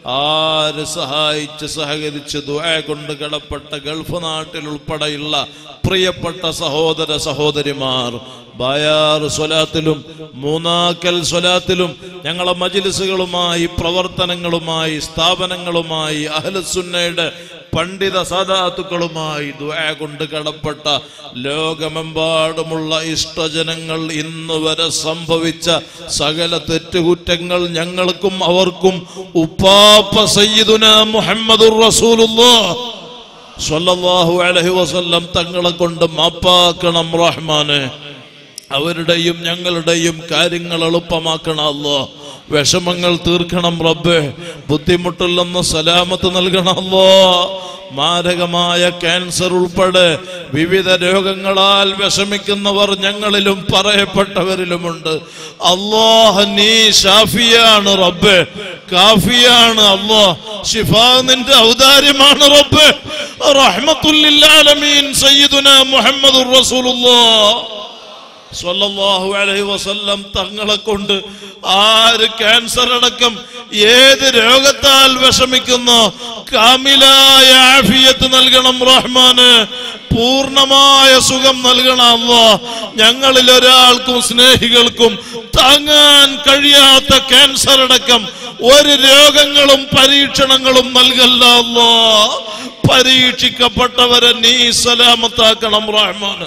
ആര് സഹായിച്ച് സഹകരിച്ച് ദുആ കൊണ്ട് കടപ്പെട്ട ഗൾഫ് നാട്ടിൽ ഉൾപ്പെടെയുള്ള പ്രിയപ്പെട്ട സഹോദര സഹോദരിമാർ, ബായാർ സ്വലാത്തിലും മൂന്നാക്കൽ സ്വലാത്തിലും ഞങ്ങളെ മജ്ലിസുകളുമായി, പ്രവർത്തനങ്ങളുമായി, സ്ഥാപനങ്ങളുമായി, അഹ്ലുസുന്നയുടെ പണ്ഡിത സാദാത്തുക്കളുമായി ദുആ കൊണ്ട് കടപ്പെട്ട ലോകമെമ്പാടുമുള്ള ഇഷ്ടജനങ്ങൾ ഇന്ന് വരെ സംഭവിച്ച സകല തെറ്റുകുറ്റങ്ങൾ ഞങ്ങൾക്കും അവർക്കും ഉപ്പാപ്പ സയ്യിദുനാ മുഹമ്മദുർ റസൂലുള്ളാഹ് സ്വല്ലല്ലാഹു അലൈഹി വസല്ലം തങ്ങളെ കൊണ്ട് മാപ്പാക്കണം റഹ്മാനെ. അവരുടെയും ഞങ്ങളുടെയും കാര്യങ്ങൾ എളുപ്പമാക്കണം അല്ലാഹ്. വിഷമങ്ങൾ തീർക്കണം റബ്ബേ. ബുദ്ധിമുട്ടിൽ നിന്ന് സലാമത്ത് നൽകണം അല്ലാഹ്. മാരകമായ ക്യാൻസർ ഉൾപ്പെടെ വിവിധ രോഗങ്ങളാൽ വിഷമിക്കുന്നവർ ഞങ്ങളിലും പറയപ്പെട്ടവരിലുമുണ്ട്. അല്ലാഹ് നീ ഷാഫിയാണ് റബ്ബേ, കാഫിയാണ് അല്ലാഹ്. ശിഫാ നിന്റെ ഔദാര്യമാണ് റബ്ബേ. റഹ്മത്തുൽ ലിൽ ആലമീൻ സയ്യിദുനാ മുഹമ്മദുർ റസൂലുള്ളാഹ് സ്വല്ലല്ലാഹു അലൈഹി വസല്ലം തങ്ങളെ കൊണ്ട് ആര് ക്യാൻസർ അടക്കം ഏത് രോഗത്താൽ വിഷമിക്കുന്നു കാമിലായ ആഫിയത്ത് നൽകണം റഹ്മാന്. പൂർണ്ണമായ സുഖം നൽകണം അല്ലാഹ്. ഞങ്ങളിൽ ഒരാൾക്കും സ്നേഹികൾക്കും താങ്ങാൻ കഴിയാത്ത ക്യാൻസർ അടക്കം ഒരു രോഗങ്ങളും പരീക്ഷണങ്ങളും നൽകല്ല അല്ലാഹ്. പരീക്ഷിക്കപ്പെട്ടവരെ നീ സലാമത്താക്കണം റഹ്മാന്.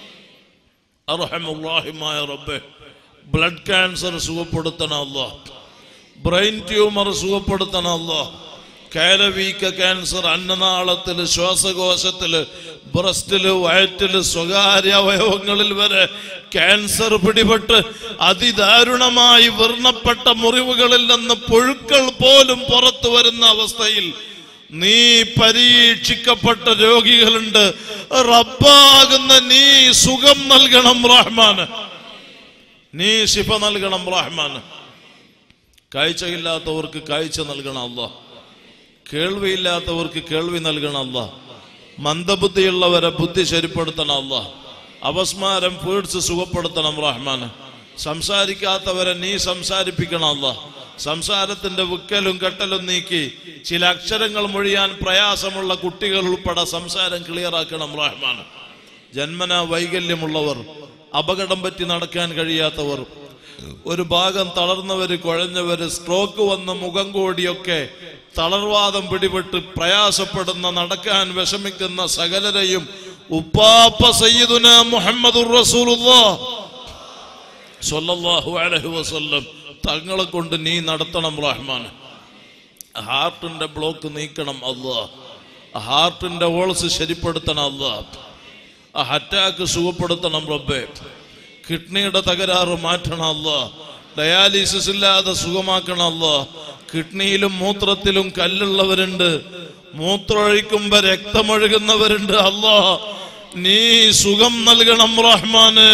അർഹമുർ-റഹീമായ റബ്ബേ, ബ്ലഡ് ക്യാൻസർ സുഖപ്പെടുത്തണം അല്ലാഹ്, ബ്രെയിൻ ട്യൂമർ സുഖപ്പെടുത്തണം അല്ലാഹ്, കയലവീക്ക ക്യാൻസർ അന്നനാളത്തില്, ശ്വാസകോശത്തില്, ബ്രസ്റ്റില്, വയറ്റില്, സ്വകാര്യ അവയവങ്ങളിൽ വരെ ക്യാൻസർ പിടിപെട്ട് അതിദാരുണമായി വർണ്ണപ്പെട്ട മുറിവുകളിൽ നിന്ന് പുഴുക്കൾ പോലും പുറത്തു വരുന്ന അവസ്ഥയിൽ നീ പരീക്ഷിക്കപ്പെട്ട രോഗികളുണ്ട്. റബ്ബാകുന്ന നീ സുഖം നൽകണം റഹ്മാന്, നീ ശിഫ നൽകണം റഹ്മാന്. കാഴ്ചയില്ലാത്തവർക്ക് കാഴ്ച നൽകണം അല്ലാഹ്, കേൾവിയില്ലാത്തവർക്ക് കേൾവി നൽകണം അല്ലാഹ്, മന്ദബുദ്ധിയുള്ളവരെ ബുദ്ധി ശരിപ്പെടുത്തണം അല്ലാഹ്, അപസ്മാരം പേഴ്സ് സുഖപ്പെടുത്തണം റഹ്മാന്. സംസാരിക്കാത്തവരെ നീ സംസാരിപ്പിക്കണം അല്ലാഹ്. സംസാരത്തിന്റെ വിക്കലും കെട്ടലും നീക്കി ചില അക്ഷരങ്ങൾ മൊഴിയാൻ പ്രയാസമുള്ള കുട്ടികൾ ഉൾപ്പെടെ സംസാരം ക്ലിയർ ആക്കണം റഹ്മാന്. ജന്മന വൈകല്യമുള്ളവർ, അപകടം പറ്റി നടക്കാൻ കഴിയാത്തവർ, ഒരു ഭാഗം തളർന്നവര്, കുഴഞ്ഞവര്, സ്ട്രോക്ക് വന്ന മുഖം കോടിയൊക്കെ തളർവാദം പിടിപെട്ട് പ്രയാസപ്പെടുന്ന, നടക്കാൻ വിഷമിക്കുന്ന സകലരെയും ഉപ്പാപ്പ സയ്യിദുനാ മുഹമ്മദുർ റസൂലുള്ളാഹ് സ്വല്ലല്ലാഹു അലൈഹി വസല്ലം തങ്ങളെ കൊണ്ട് നീ നടത്തണം റഹ്മാൻ. ഹാർട്ടിന്റെ ബ്ലോക്ക് നീക്കണം അല്ലാഹ്, ഹാർട്ടിന്റെ വോൾസ് ശരിപ്പെടുത്തണം അല്ലാഹ്, അറ്റാക്ക് സുഖപ്പെടുത്തണം റബ്ബേ, കിഡ്നിയുടെ തകരാറ് മാറ്റണം അല്ലാഹ്, ഡയാലിസിസ് ഇല്ലാതെ സുഖമാക്കണം അല്ലാ. കിഡ്നിയിലും മൂത്രത്തിലും കല്ലുള്ളവരുണ്ട്, മൂത്രമൊഴിക്കുമ്പോ രക്തമൊഴുകുന്നവരുണ്ട്. അല്ലാ നീ സുഖം നൽകണം റഹ്മാന്.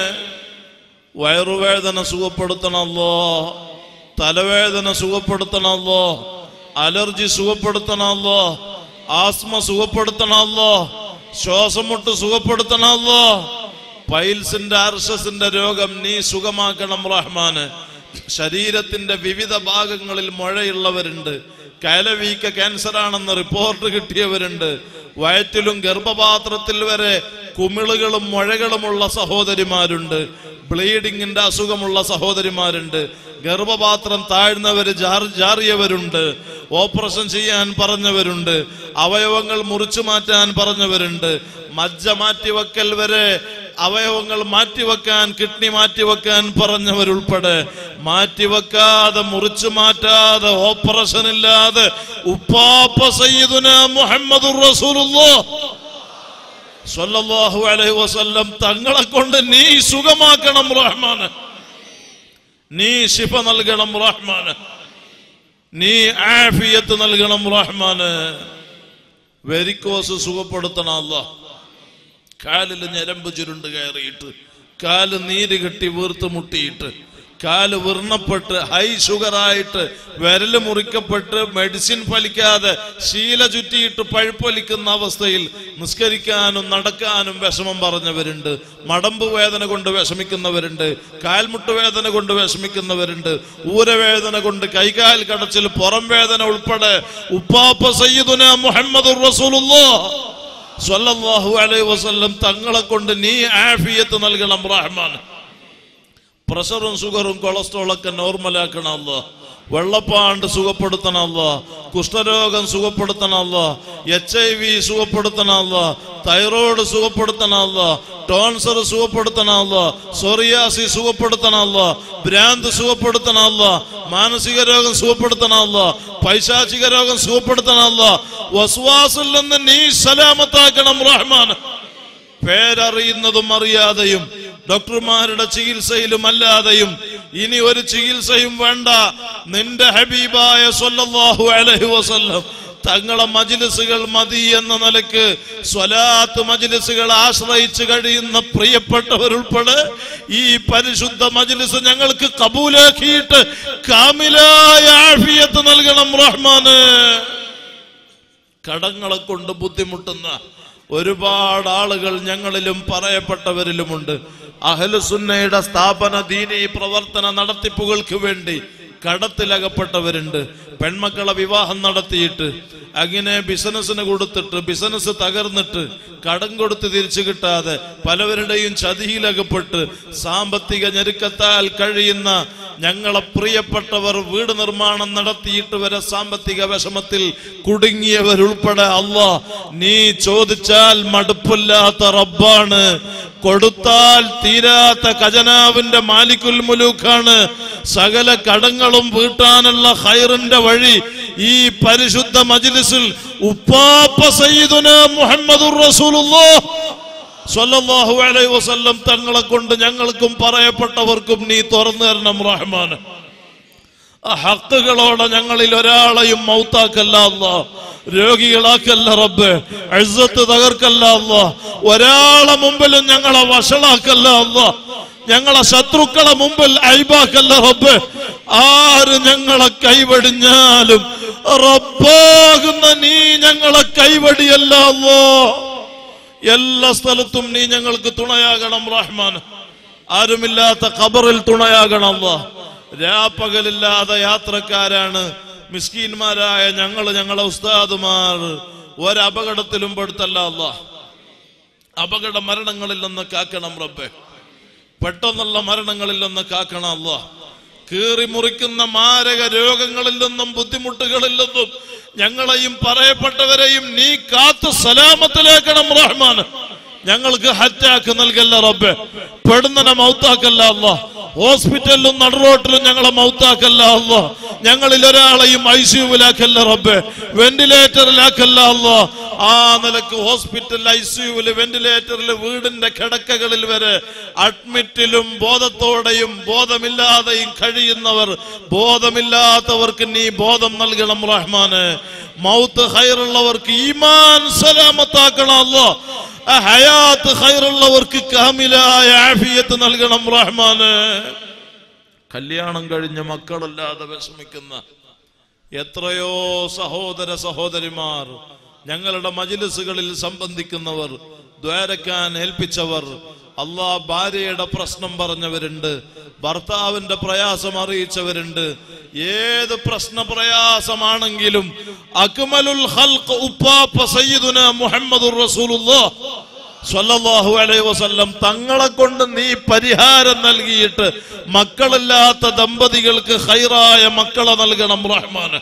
വയറുവേദന സുഖപ്പെടുത്തണമല്ലോ, തലവേദന സുഖപ്പെടുത്തണമല്ലോ, അലർജി സുഖപ്പെടുത്തണമല്ലോ, ആസ്മ സുഖപ്പെടുത്തണമല്ലോ, ശ്വാസമുട്ട് സുഖപ്പെടുത്തണമല്ലോ, പൈൽസിന്റെ അർശസിന്റെ രോഗം നീ സുഖമാക്കണം റഹ്മാന്. ശരീരത്തിന്റെ വിവിധ ഭാഗങ്ങളിൽ മുഴയുള്ളവരുണ്ട്, കയലവീക്ക ക്യാൻസർ ആണെന്ന് റിപ്പോർട്ട് കിട്ടിയവരുണ്ട്, വയറ്റിലും ഗർഭപാത്രത്തിൽ വരെ കുമിളുകളും മുഴകളുമുള്ള സഹോദരിമാരുണ്ട്, ബ്ലീഡിങ്ങിന്റെ അസുഖമുള്ള സഹോദരിമാരുണ്ട്, ഗർഭപാത്രം താഴ്ന്നവര് ജാറിയവരുണ്ട്, ഓപ്പറേഷൻ ചെയ്യാൻ പറഞ്ഞവരുണ്ട്, അവയവങ്ങൾ മുറിച്ചു മാറ്റാൻ പറഞ്ഞവരുണ്ട്, മജ്ജ മാറ്റിവെക്കൽ വരെ അവയവങ്ങൾ മാറ്റിവെക്കാൻ, കിഡ്നി മാറ്റിവെക്കാൻ പറഞ്ഞവരുൾപ്പെടെ മാറ്റിവെക്കാതെ മുറിച്ചു മാറ്റാതെ ഓപ്പറേഷൻ ഇല്ലാതെ ഉപ്പാപ്പ സയ്യിദുനാ മുഹമ്മദുർ റസൂലുള്ളാഹ് സ്വല്ലല്ലാഹു അലൈഹി വസല്ലം തങ്ങളെ കൊണ്ട് നീ സുഖമാക്കണം റഹ്മാന്. നീ ശിഫ നൽകണം റഹ്മാന്. നീ ആഫിയത്ത് നൽകണം റഹ്മാന്. വെരിക്കോസ് സുഖപ്പെടുത്തണം അല്ലാഹ്. കാലിൽ ഞരമ്പ് ചുരുണ്ട് കയറിയിട്ട്, കാല് നീര് കെട്ടി വീർത്ത് മുട്ടിയിട്ട്, കാല് വിർണപ്പെട്ട് ഹൈ ഷുഗറായിട്ട്, വിരല് മുറിക്കപ്പെട്ട് മെഡിസിൻ ഫലിക്കാതെ ശീല ചുറ്റിയിട്ട് പഴുപ്പൊലിക്കുന്ന അവസ്ഥയിൽ നിസ്കരിക്കാനും നടക്കാനും വിഷമം പറഞ്ഞവരുണ്ട്, മടമ്പ് വേദന കൊണ്ട് വിഷമിക്കുന്നവരുണ്ട്, കാൽമുട്ട് വേദന കൊണ്ട് വിഷമിക്കുന്നവരുണ്ട്, ഊരവേദന കൊണ്ട് കൈകാൽ കടച്ചിൽ, പുറം വേദന ഉൾപ്പെടെ ഉപ്പാപ്പ സയ്യിദുനാ മുഹമ്മദുർ റസൂലുള്ളാഹ് സ്വല്ലല്ലാഹു അലൈഹി വസല്ലം തങ്ങളെ കൊണ്ട് നീ ആഫിയത്ത് നൽകണം റഹ്മാൻ. പ്രഷറും ഷുഗറും കൊളസ്ട്രോളൊക്കെ നോർമലാക്കണം അല്ലാഹ്. വെള്ളപ്പാണ്ട് സുഖപ്പെടുത്തണം അല്ലാഹ്. കുഷ്ഠരോഗം സുഖപ്പെടുത്തണം അല്ലാഹ്. എച്ച് ഐ വി സുഖപ്പെടുത്തണം അല്ലാഹ്. തൈറോയ്ഡ് സുഖപ്പെടുത്തണം അല്ലാഹ്. ടോൺസർ സുഖപ്പെടുത്തണം അല്ലാഹ്. സോറിയാസിസ് സുഖപ്പെടുത്തണം അല്ലാഹ്. ഭ്രാന്ത് സുഖപ്പെടുത്തണം അല്ലാഹ്. മാനസിക രോഗം സുഖപ്പെടുത്തണം അല്ലാഹ്. പൈശാചിക രോഗം സുഖപ്പെടുത്തണം അല്ലാഹ്. വസ്വാസിൽ നിന്ന് നീ സലാമത്താക്കണം റഹ്മാൻ. പേരറിയുന്നതും അറിയാതെയും ഡോക്ടർമാരുടെ ചികിത്സയിലും അല്ലാതെയും ഇനി ഒരു ചികിത്സയും വേണ്ട, നിന്റെ ഹബീബായ സ്വല്ലല്ലാഹു അലൈഹി വസല്ലം തങ്ങളെ മജ്ലിസുകൾ മതി എന്ന നിലക്ക് സ്വലാത്ത് മജ്ലിസുകൾ ആശ്രയിച്ച് കഴിയുന്ന പ്രിയപ്പെട്ടവരുൾപ്പെടെ ഈ പരിശുദ്ധ മജ്ലിസ് ഞങ്ങൾക്ക് കബൂലാക്കിയിട്ട് കാമിലായ ആഫിയത്ത് നൽകണം റഹ്മാന്. കടങ്ങളെ കൊണ്ട് ബുദ്ധിമുട്ടുന്ന ഒരുപാട് ആളുകൾ ഞങ്ങളിലും പറയപ്പെട്ടവരിലുമുണ്ട്. അഹ്ലുസുന്നയുടെ സ്ഥാപന ദീനീ പ്രവർത്തന നടത്തിപ്പുകൾക്ക് വേണ്ടി കടത്തിലകപ്പെട്ടവരുണ്ട്. പെൺമക്കളെ വിവാഹം നടത്തിയിട്ട് അങ്ങനെ ബിസിനസ്സിന് കൊടുത്തിട്ട് ബിസിനസ് തകർന്നിട്ട് കടം കൊടുത്ത് തിരിച്ചു കിട്ടാതെ പലവരുടെയും ചതിയിലകപ്പെട്ട് സാമ്പത്തിക ഞെരുക്കത്താൽ കഴിയുന്ന ഞങ്ങളെ പ്രിയപ്പെട്ടവർ വീട് നിർമ്മാണം നടത്തിയിട്ട് വരെ സാമ്പത്തിക വിഷമത്തിൽ കുടുങ്ങിയവരുൾപ്പെടെ അല്ലാഹ് നീ ചോദിച്ചാൽ മടുപ്പില്ലാത്ത റബ്ബാണ്, കൊടുത്താൽ തീരാത്ത ഖജനാവിന്റെ മാലിക്കുൽ മുലൂക്കാണ്. സകല കടങ്ങളും വീട്ടാനുള്ള ഖൈറിന്റെ വഴി ഈ പരിശുദ്ധ മജ്ലിസിൽ ഉപ്പാപ്പ സയ്യിദുനാ മുഹമ്മദുർ റസൂലുള്ളാഹ് സ്വല്ലല്ലാഹു അലൈഹി വസല്ലം തങ്ങളെ കൊണ്ട് ഞങ്ങൾക്കും പറയപ്പെട്ടവർക്കും നീ തുറന്നു തരണം റഹ്മാൻ. ആ ഹക്കുകളോടെ ഞങ്ങളിൽ ഒരാളെയും മൗത്താക്കല്ല അല്ലാഹ്, രോഗികളാക്കല്ല റബ്ബേ, ഇസ്സത്ത് തകർക്കല്ല അല്ലാഹ്, ഒരാളെ മുമ്പിലും ഞങ്ങളെ വഷളാക്കല്ല അല്ലാഹ്, ഞങ്ങളെ ശത്രുക്കളെ മുമ്പിൽ ഐബാക്കല്ല റബ്ബേ. ആര് ഞങ്ങളെ കൈവടിഞ്ഞാലും റബ്ബാകുന്ന നീ ഞങ്ങളെ കൈവടിയല്ല അല്ലാഹ്. എല്ലാ സ്ഥലത്തും നീ ഞങ്ങൾക്ക് തുണയാകണം റഹ്മാൻ. ആരുമില്ലാത്ത ഖബറിൽ തുണയാകണം അല്ലാഹ്. രാപ്പകലില്ലാതെ യാത്രക്കാരാണ് മിസ്കീന്മാരായ ഞങ്ങൾ, ഞങ്ങളെ ഉസ്താദുമാർ. ഒരപകടത്തിലും പെടുത്തല്ല അല്ലാഹ്. അപകട മരണങ്ങളിൽ നിന്ന് കാക്കണം റബ്ബേ, പെട്ടെന്നുള്ള മരണങ്ങളിൽ നിന്ന് കാക്കണം അല്ലാഹ്. കീറി മുറിക്കുന്ന മാരക രോഗങ്ങളിൽ നിന്നും ബുദ്ധിമുട്ടുകളിൽ നിന്നും ഞങ്ങളെയും പറയപ്പെട്ടവരെയും നീ കാത്തു സലാമത്തിലേക്കണം റഹ്മാൻ. ഞങ്ങൾക്ക് ഹറ്റാക്ക് നൽകല്ല റബ്ബെ, പെടുന്നനെ മൗത്താക്കല്ല അല്ലാ, ഹോസ്പിറ്റലിലും നടുറോട്ടിലും ഞങ്ങളെ മൗത്താക്കല്ല അല്ലാ, ഞങ്ങളിൽ ഒരാളെയും ഐ സിയുവിലാക്കല്ല റബ്ബെ, വെന്റിലേറ്ററിലാക്കല്ല അല്ലാ. ആ നിലക്ക് ഹോസ്പിറ്റൽ ഐ സിയുവില് വെന്റിലേറ്ററിൽ വീടിന്റെ കിടക്കകളിൽ വരെ അഡ്മിറ്റിലും ബോധത്തോടെയും ബോധമില്ലാതെയും കഴിയുന്നവർ, ബോധമില്ലാത്തവർക്ക് നീ ബോധം നൽകണം റഹ്മാനെ. മൗത്ത് ഖൈറുള്ളവർക്ക് ഈമാൻ സലാമത്താക്കണം അല്ലാ, ഹയാത്ത് ഖൈറുള്ളവർക്ക് കാമിലായ ആഫിയത്ത് നൽകണം റഹ്മാനെ. കല്യാണം കഴിഞ്ഞ മക്കളില്ലാതെ വിഷമിക്കുന്ന എത്രയോ സഹോദര സഹോദരിമാർ, ഞങ്ങളുടെ മജ്‌ലിസുകളിൽ സംബന്ധിക്കുന്നവർ, ദ്വാരക്കാൻ ഏൽപ്പിച്ചവർ, അല്ലാ ഭാര്യയുടെ പ്രശ്നം പറഞ്ഞവരുണ്ട്, ഭർത്താവിന്റെ പ്രയാസം അറിയിച്ചവരുണ്ട്. ഏത് പ്രശ്ന പ്രയാസമാണെങ്കിലും അക്മലുൽ ഖൽഖ് ഉപ്പാപ്പ സയ്യിദുനാ മുഹമ്മദുർ റസൂലുള്ളാഹ് സ്വല്ലല്ലാഹു അലൈഹി വസല്ലം തങ്ങളെ കൊണ്ട് നീ പരിഹാരം നൽകിയിട്ട് മക്കളില്ലാത്ത ദമ്പതികൾക്ക് ഖൈറായ മക്കളെ നൽകണം റഹ്മാനെ.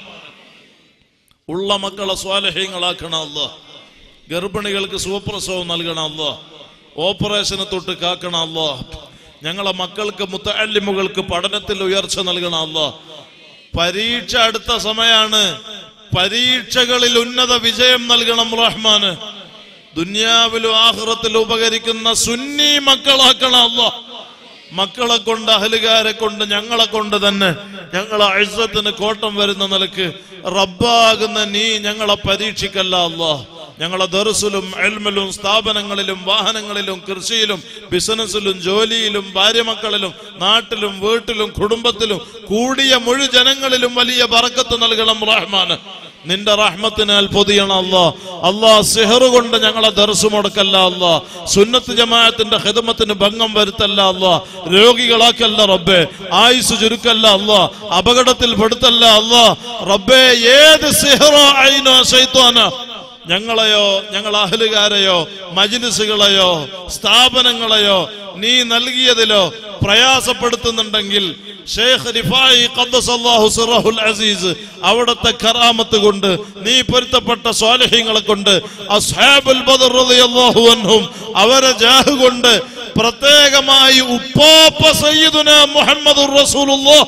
ഉള്ള മക്കളെ സ്വാലിഹീങ്ങളാക്കണം അല്ലാഹ്. ഗർഭിണികൾക്ക് സുഖപ്രസവം നൽകണം അല്ലാഹ്. ഓപ്പറേഷനെ തൊട്ട് കാക്കണം അല്ലാഹ്. ഞങ്ങളെ മക്കൾക്ക് മുത്തഅല്ലിമുകൾക്ക് പഠനത്തിൽ ഉയർച്ച നൽകണം അല്ലാഹ്. പരീക്ഷ അടുത്ത സമയാണ്, പരീക്ഷകളിൽ ഉന്നത വിജയം നൽകണം റഹ്മാന്. ദുനിയാവിലും ആഖിറത്തിലും ഉപകരിക്കുന്ന സുന്നി മക്കളാക്കണം അല്ലാഹ്. മക്കളെ കൊണ്ട്, അഹ്ലുകാരെ കൊണ്ട്, ഞങ്ങളെ കൊണ്ട് തന്നെ ഞങ്ങളെ ഇസ്സത്തിന് കോട്ടം വരുന്ന നിലക്ക് റബ്ബാകുന്ന നീ ഞങ്ങളെ പരീക്ഷിക്കല്ല അല്ലാഹ്. ഞങ്ങളെ ദർസിലും ഇൽമിലും സ്ഥാപനങ്ങളിലും വാഹനങ്ങളിലും കൃഷിയിലും ബിസിനസ്സിലും ജോലിയിലും ഭാര്യമക്കളിലും നാട്ടിലും വീട്ടിലും കുടുംബത്തിലും കൂടിയ മുഴു ജനങ്ങളിലും വലിയ ബറക്കത്ത് നൽകണം റഹ്മാന്. നിന്റെ റഹ്മത്തിനാൽ പൊതിയണം അല്ലാ. അല്ലാ സിഹറ് കൊണ്ട് ഞങ്ങളെ ദർസ് മുടക്കല്ല അല്ലാ. സുന്നത്ത് ജമാഅത്തിന്റെ ഖിദ്മത്തിന് ഭംഗം വരുത്തല്ല അല്ലാ. രോഗികളാക്കല്ല റബ്ബേ. ആയുസ് ചുരുക്കല്ല അല്ലാ. അപകടത്തിൽ പെടുത്തല്ല അല്ലാ. റബ്ബേ, ഏത് സിഹറോ ഐനോ ശൈത്വാനോ ഞങ്ങളെയോ ഞങ്ങൾ അഹ്ലുകാരെയോ മജ്‌ലിസുകളെയോ സ്ഥാപനങ്ങളെയോ നീ നൽകിയതിലോ പ്രയാസപ്പെടുത്തുന്നുണ്ടെങ്കിൽ ഷെയ്ഖ് റിഫായി ഖദ്ദസല്ലാഹു സിറഹുൽ അസീസ് അവിടുത്തെ കറാമത്ത് കൊണ്ട്, നീ പൊരുത്തപ്പെട്ട സ്വാലിഹീങ്ങളെ കൊണ്ട്, അസ്ഹാബുൽ ബദർ റളിയല്ലാഹു അൻഹും അവരെ ജാഹ് കൊണ്ട്, പ്രത്യേകമായി ഉപ്പാപ്പ സയ്യിദുനാ മുഹമ്മദുർ റസൂലുള്ളാഹ്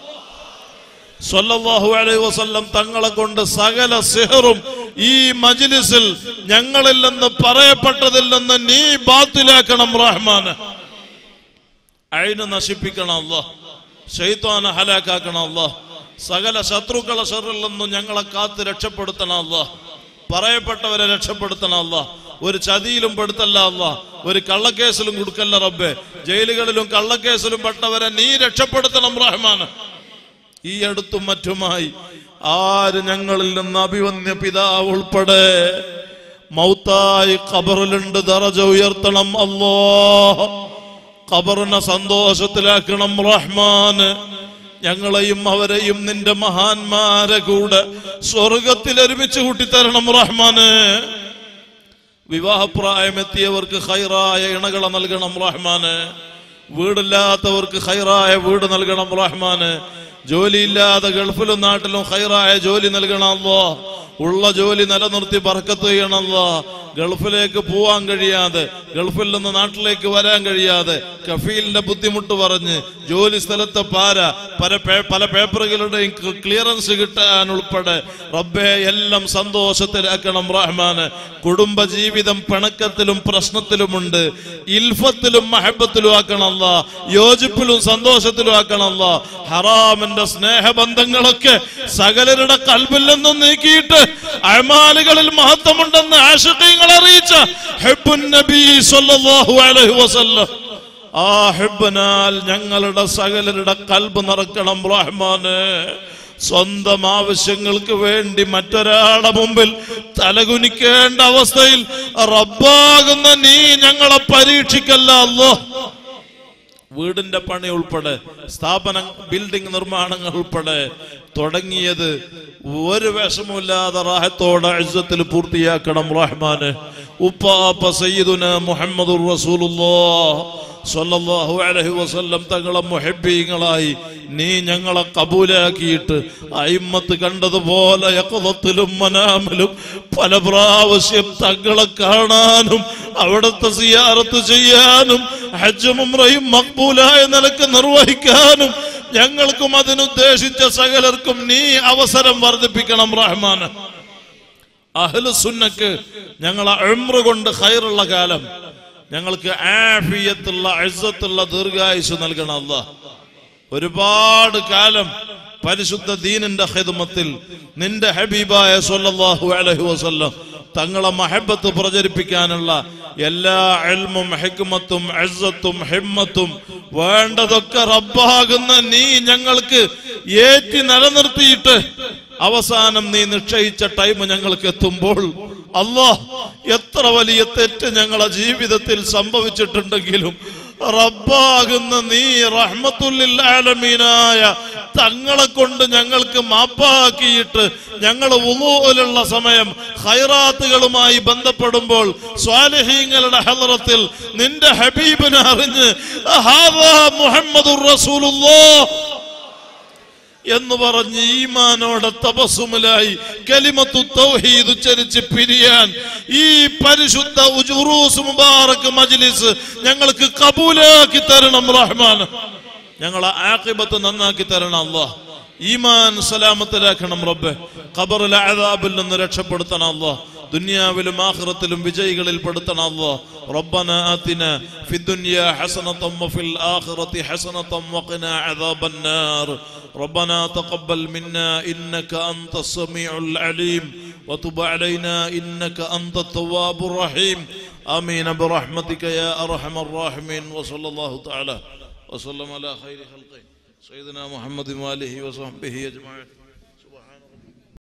സ്വല്ലല്ലാഹു അലൈഹി വസല്ലം തങ്ങളെ കൊണ്ട് സകല സിഹറും ഈ മജ്‌ലിസിൽ ഞങ്ങളിൽ നിന്ന് പറയപ്പെട്ടതിൽ നിന്ന് നീ ബാത്തിലാക്കണം റഹ്മാന്. ഐന് നശിപ്പിക്കണം അല്ലാഹ്. ശൈത്വാനെ ഹലാക്കാക്കണം അല്ലാഹ്. സകല ശത്രുക്കളെ ശർറിൽ നിന്നും ഞങ്ങളെ കാത്ത് രക്ഷപ്പെടുത്തണം അല്ലാഹ്. പറയപ്പെട്ടവരെ രക്ഷപ്പെടുത്തണം അല്ലാഹ്. ഒരു ചതിയിലും പെടുത്തല്ല അല്ലാഹ്. ഒരു കള്ളക്കേസിലും കൊടുക്കല്ല റബ്ബേ. ജയിലുകളിലും കള്ളക്കേസിലും പെട്ടവരെ നീ രക്ഷപ്പെടുത്തണം റഹ്മാന്. ഈ അടുത്തും മറ്റുമായി ആര് ഞങ്ങളിൽ നിന്ന് അഭിവന്യ പിതാവ് ഉൾപ്പെടെ മൗത്തായി ഖബറിലുണ്ട്, ദറജ ഉയർത്തണം അല്ലാഹ്. ഖബറിനെ സന്തോഷത്തിലാക്കണം റഹ്മാന്. ഞങ്ങളെയും അവരെയും നിന്റെ മഹാന്മാരെ കൂടെ സ്വർഗത്തിൽ ഒരുമിച്ച് കൂട്ടിത്തരണം റഹ്മാന്. വിവാഹപ്രായമെത്തിയവർക്ക് ഖൈറായ ഇണകളെ നൽകണം റഹ്മാന്. വീടില്ലാത്തവർക്ക് ഖൈറായ വീട് നൽകണം റഹ്മാന്. ജോലിയില്ലാതെ ഗൾഫിലും നാട്ടിലും ഖൈറായ ജോലി നൽകണം അല്ലാഹ്. ഉള്ള ജോലി നിലനിർത്തി ബർക്കത്ത് ചെയ്യണം അല്ലാഹ്. ഗൾഫിലേക്ക് പോവാൻ കഴിയാതെ, ഗൾഫിൽ നിന്ന് നാട്ടിലേക്ക് വരാൻ കഴിയാതെ, കഫീലിന്റെ ബുദ്ധിമുട്ട് പറഞ്ഞ് ജോലി സ്ഥലത്തെ പാര പല പല പേപ്പറുകളുടെയും ക്ലിയറൻസ് കിട്ടാൻ ഉൾപ്പെടെ റബ്ബേ എല്ലാം സന്തോഷത്തിലാക്കണം റഹ്മാന്. കുടുംബ ജീവിതം പിണക്കത്തിലും പ്രശ്നത്തിലുമുണ്ട്. ഇൽഫത്തിലും മഹബത്തിലും ആക്കണം അല്ലാഹ്. യോജിപ്പിലും സന്തോഷത്തിലും ആക്കണം അല്ലാഹ്. ഹറാമിന്റെ സ്നേഹബന്ധങ്ങളൊക്കെ സകലരുടെ ഖൽബിൽ നിന്നും നീക്കിയിട്ട് അമാലുകളിൽ മഹത്വമുണ്ടെന്ന് ആശിഖീങ്ങൾ അറിയിച്ച ഹബ്ബുൻ നബി സ്വല്ലല്ലാഹു അലൈഹി വസല്ലം ആ ഹബ്ബനാൽ ഞങ്ങളുടെ സകലരുടെ ഖൽബ് നിറക്കണം റഹ്മാനെ. സ്വന്തം ആവശ്യങ്ങൾക്ക് വേണ്ടി മറ്റൊരാളുടെ മുമ്പിൽ തലകുനിക്കേണ്ട അവസ്ഥയിൽ റബ്ബാകുന്ന നീ ഞങ്ങളെ പരീക്ഷിക്കല്ല അല്ലാഹ്. വീടിന്റെ പണി ഉൾപ്പെടെ, സ്ഥാപന ബിൽഡിംഗ് നിർമ്മാണങ്ങൾ ഉൾപ്പെടെ തുടങ്ങിയത് ഒരു വിഷമമില്ലാതെ റാഹത്തോടെ ഇസ്സത്തിൽ പൂർത്തിയാക്കണം റഹ്മാനെ. ഉപ്പാപ്പ സയ്യിദുനാ മുഹമ്മദുർ റസൂലുള്ളാഹ് സ്വല്ലല്ലാഹു അലൈഹി വസല്ലം തങ്ങളെ മുഹബ്ബീങ്ങളായി നീ ഞങ്ങളെ കബൂലാക്കിയിട്ട് അയിമ്മത്ത് കണ്ടതുപോലെ യഖദത്തിലും മനാമിലും പല പ്രാവശ്യം തങ്ങളെ കാണാനും അവിടുത്തെ സിയാറത്ത് ചെയ്യാനും ഹജ്ജും ഉംറയും മഖ്ബൂലായ നിലക്ക് നിർവഹിക്കാനും ഞങ്ങൾക്കും അതിനുദ്ദേശിച്ച സകലർക്കും നീ അവസരം വർദ്ധിപ്പിക്കണം റഹ്മാൻ. അഹ്ലു സുന്നക്ക് ഞങ്ങളെ ഉംറ കൊണ്ട് ഖൈറുള്ള കാലം, ഞങ്ങൾക്ക് ആഫിയത്തുള്ള ഇസ്സത്തുള്ള ദീർഘായുസ് നൽകണം അല്ലാഹ്. ഒരുപാട് കാലം പരിശുദ്ധ ദീനിന്റെ ഖിദ്മത്തിൽ നിന്റെ ഹബീബായ സ്വല്ലല്ലാഹു അലൈഹി വസല്ലം തങ്ങളെ മഹബത്ത് പ്രചരിപ്പിക്കാനുള്ള എല്ലാ ഇൽമും ഹിക്മത്തും ഇസ്സത്തും ഹിമ്മത്തും വേണ്ടതൊക്കെ റബ്ബാകുന്ന നീ ഞങ്ങൾക്ക് ഏറ്റി നിലനിർത്തിയിട്ട് അവസാനം നീ നിശ്ചയിച്ച ടൈം ഞങ്ങൾക്ക് എത്തുമ്പോൾ അല്ലാഹ് എത്ര വലിയ തെറ്റ് ഞങ്ങളെ ജീവിതത്തിൽ സംഭവിച്ചിട്ടുണ്ടെങ്കിലും റബ്ബാകുന്ന നീ റഹ്മത്തുൽ ആലമീനായ തങ്ങളെ കൊണ്ട് ഞങ്ങൾക്ക് മാപ്പാക്കിയിട്ട് ഞങ്ങൾ വുളൂഇലുള്ള സമയം ഖൈറാത്തുകളുമായി ബന്ധപ്പെടുമ്പോൾ സ്വാലിഹീങ്ങളുടെ ഹളറത്തിൽ നിന്റെ ഹബീബിനെ അറിഞ്ഞ് ഹാദാ മുഹമ്മദുർ റസൂലുള്ളാഹ് എന്ന് പറഞ്ഞ് ഈമാനോടെ തബസ്സുമിലായി കലിമത്തു തൗഹീദ് ഉച്ചരിച്ച് പിരിയാൻ ഈ പരിശുദ്ധ ഉറൂസ് മുബാറക് മജ്ലിസ് ഞങ്ങൾക്ക് കബൂലാക്കി തരണം റഹ്മാൻ. ഞങ്ങളെ ആഖിബത്ത് നന്നാക്കി തരണം അല്ലാഹ്. ഈമാൻ സലാമത്തിലാക്കണം റബ്ബേ. ഖബറിലെ അദാബിൽ നിന്ന് രക്ഷപ്പെടുത്തണം അല്ലാഹ്. ദുനിയാവിലും ആഖിറത്തിലും വിജയികളിൽ പെടുത്തണം അല്ലാഹ്. റബ്ബനാ ആതിനാ ഫിദ്ദുനിയാ ഹസനതൻ വഫിൽ ആഖിറതി ഹസനതൻ വഖിനാ അദാബന്നാർ. ربنا تقبل منا إنك أنت السميع العليم وتب علينا إنك أنت التواب الرحيم آمين برحمتك يا أرحم الراحمين. وصلى الله تعالى وسلم على خير خلقه سيدنا محمد وآله وصحبه أجمعين.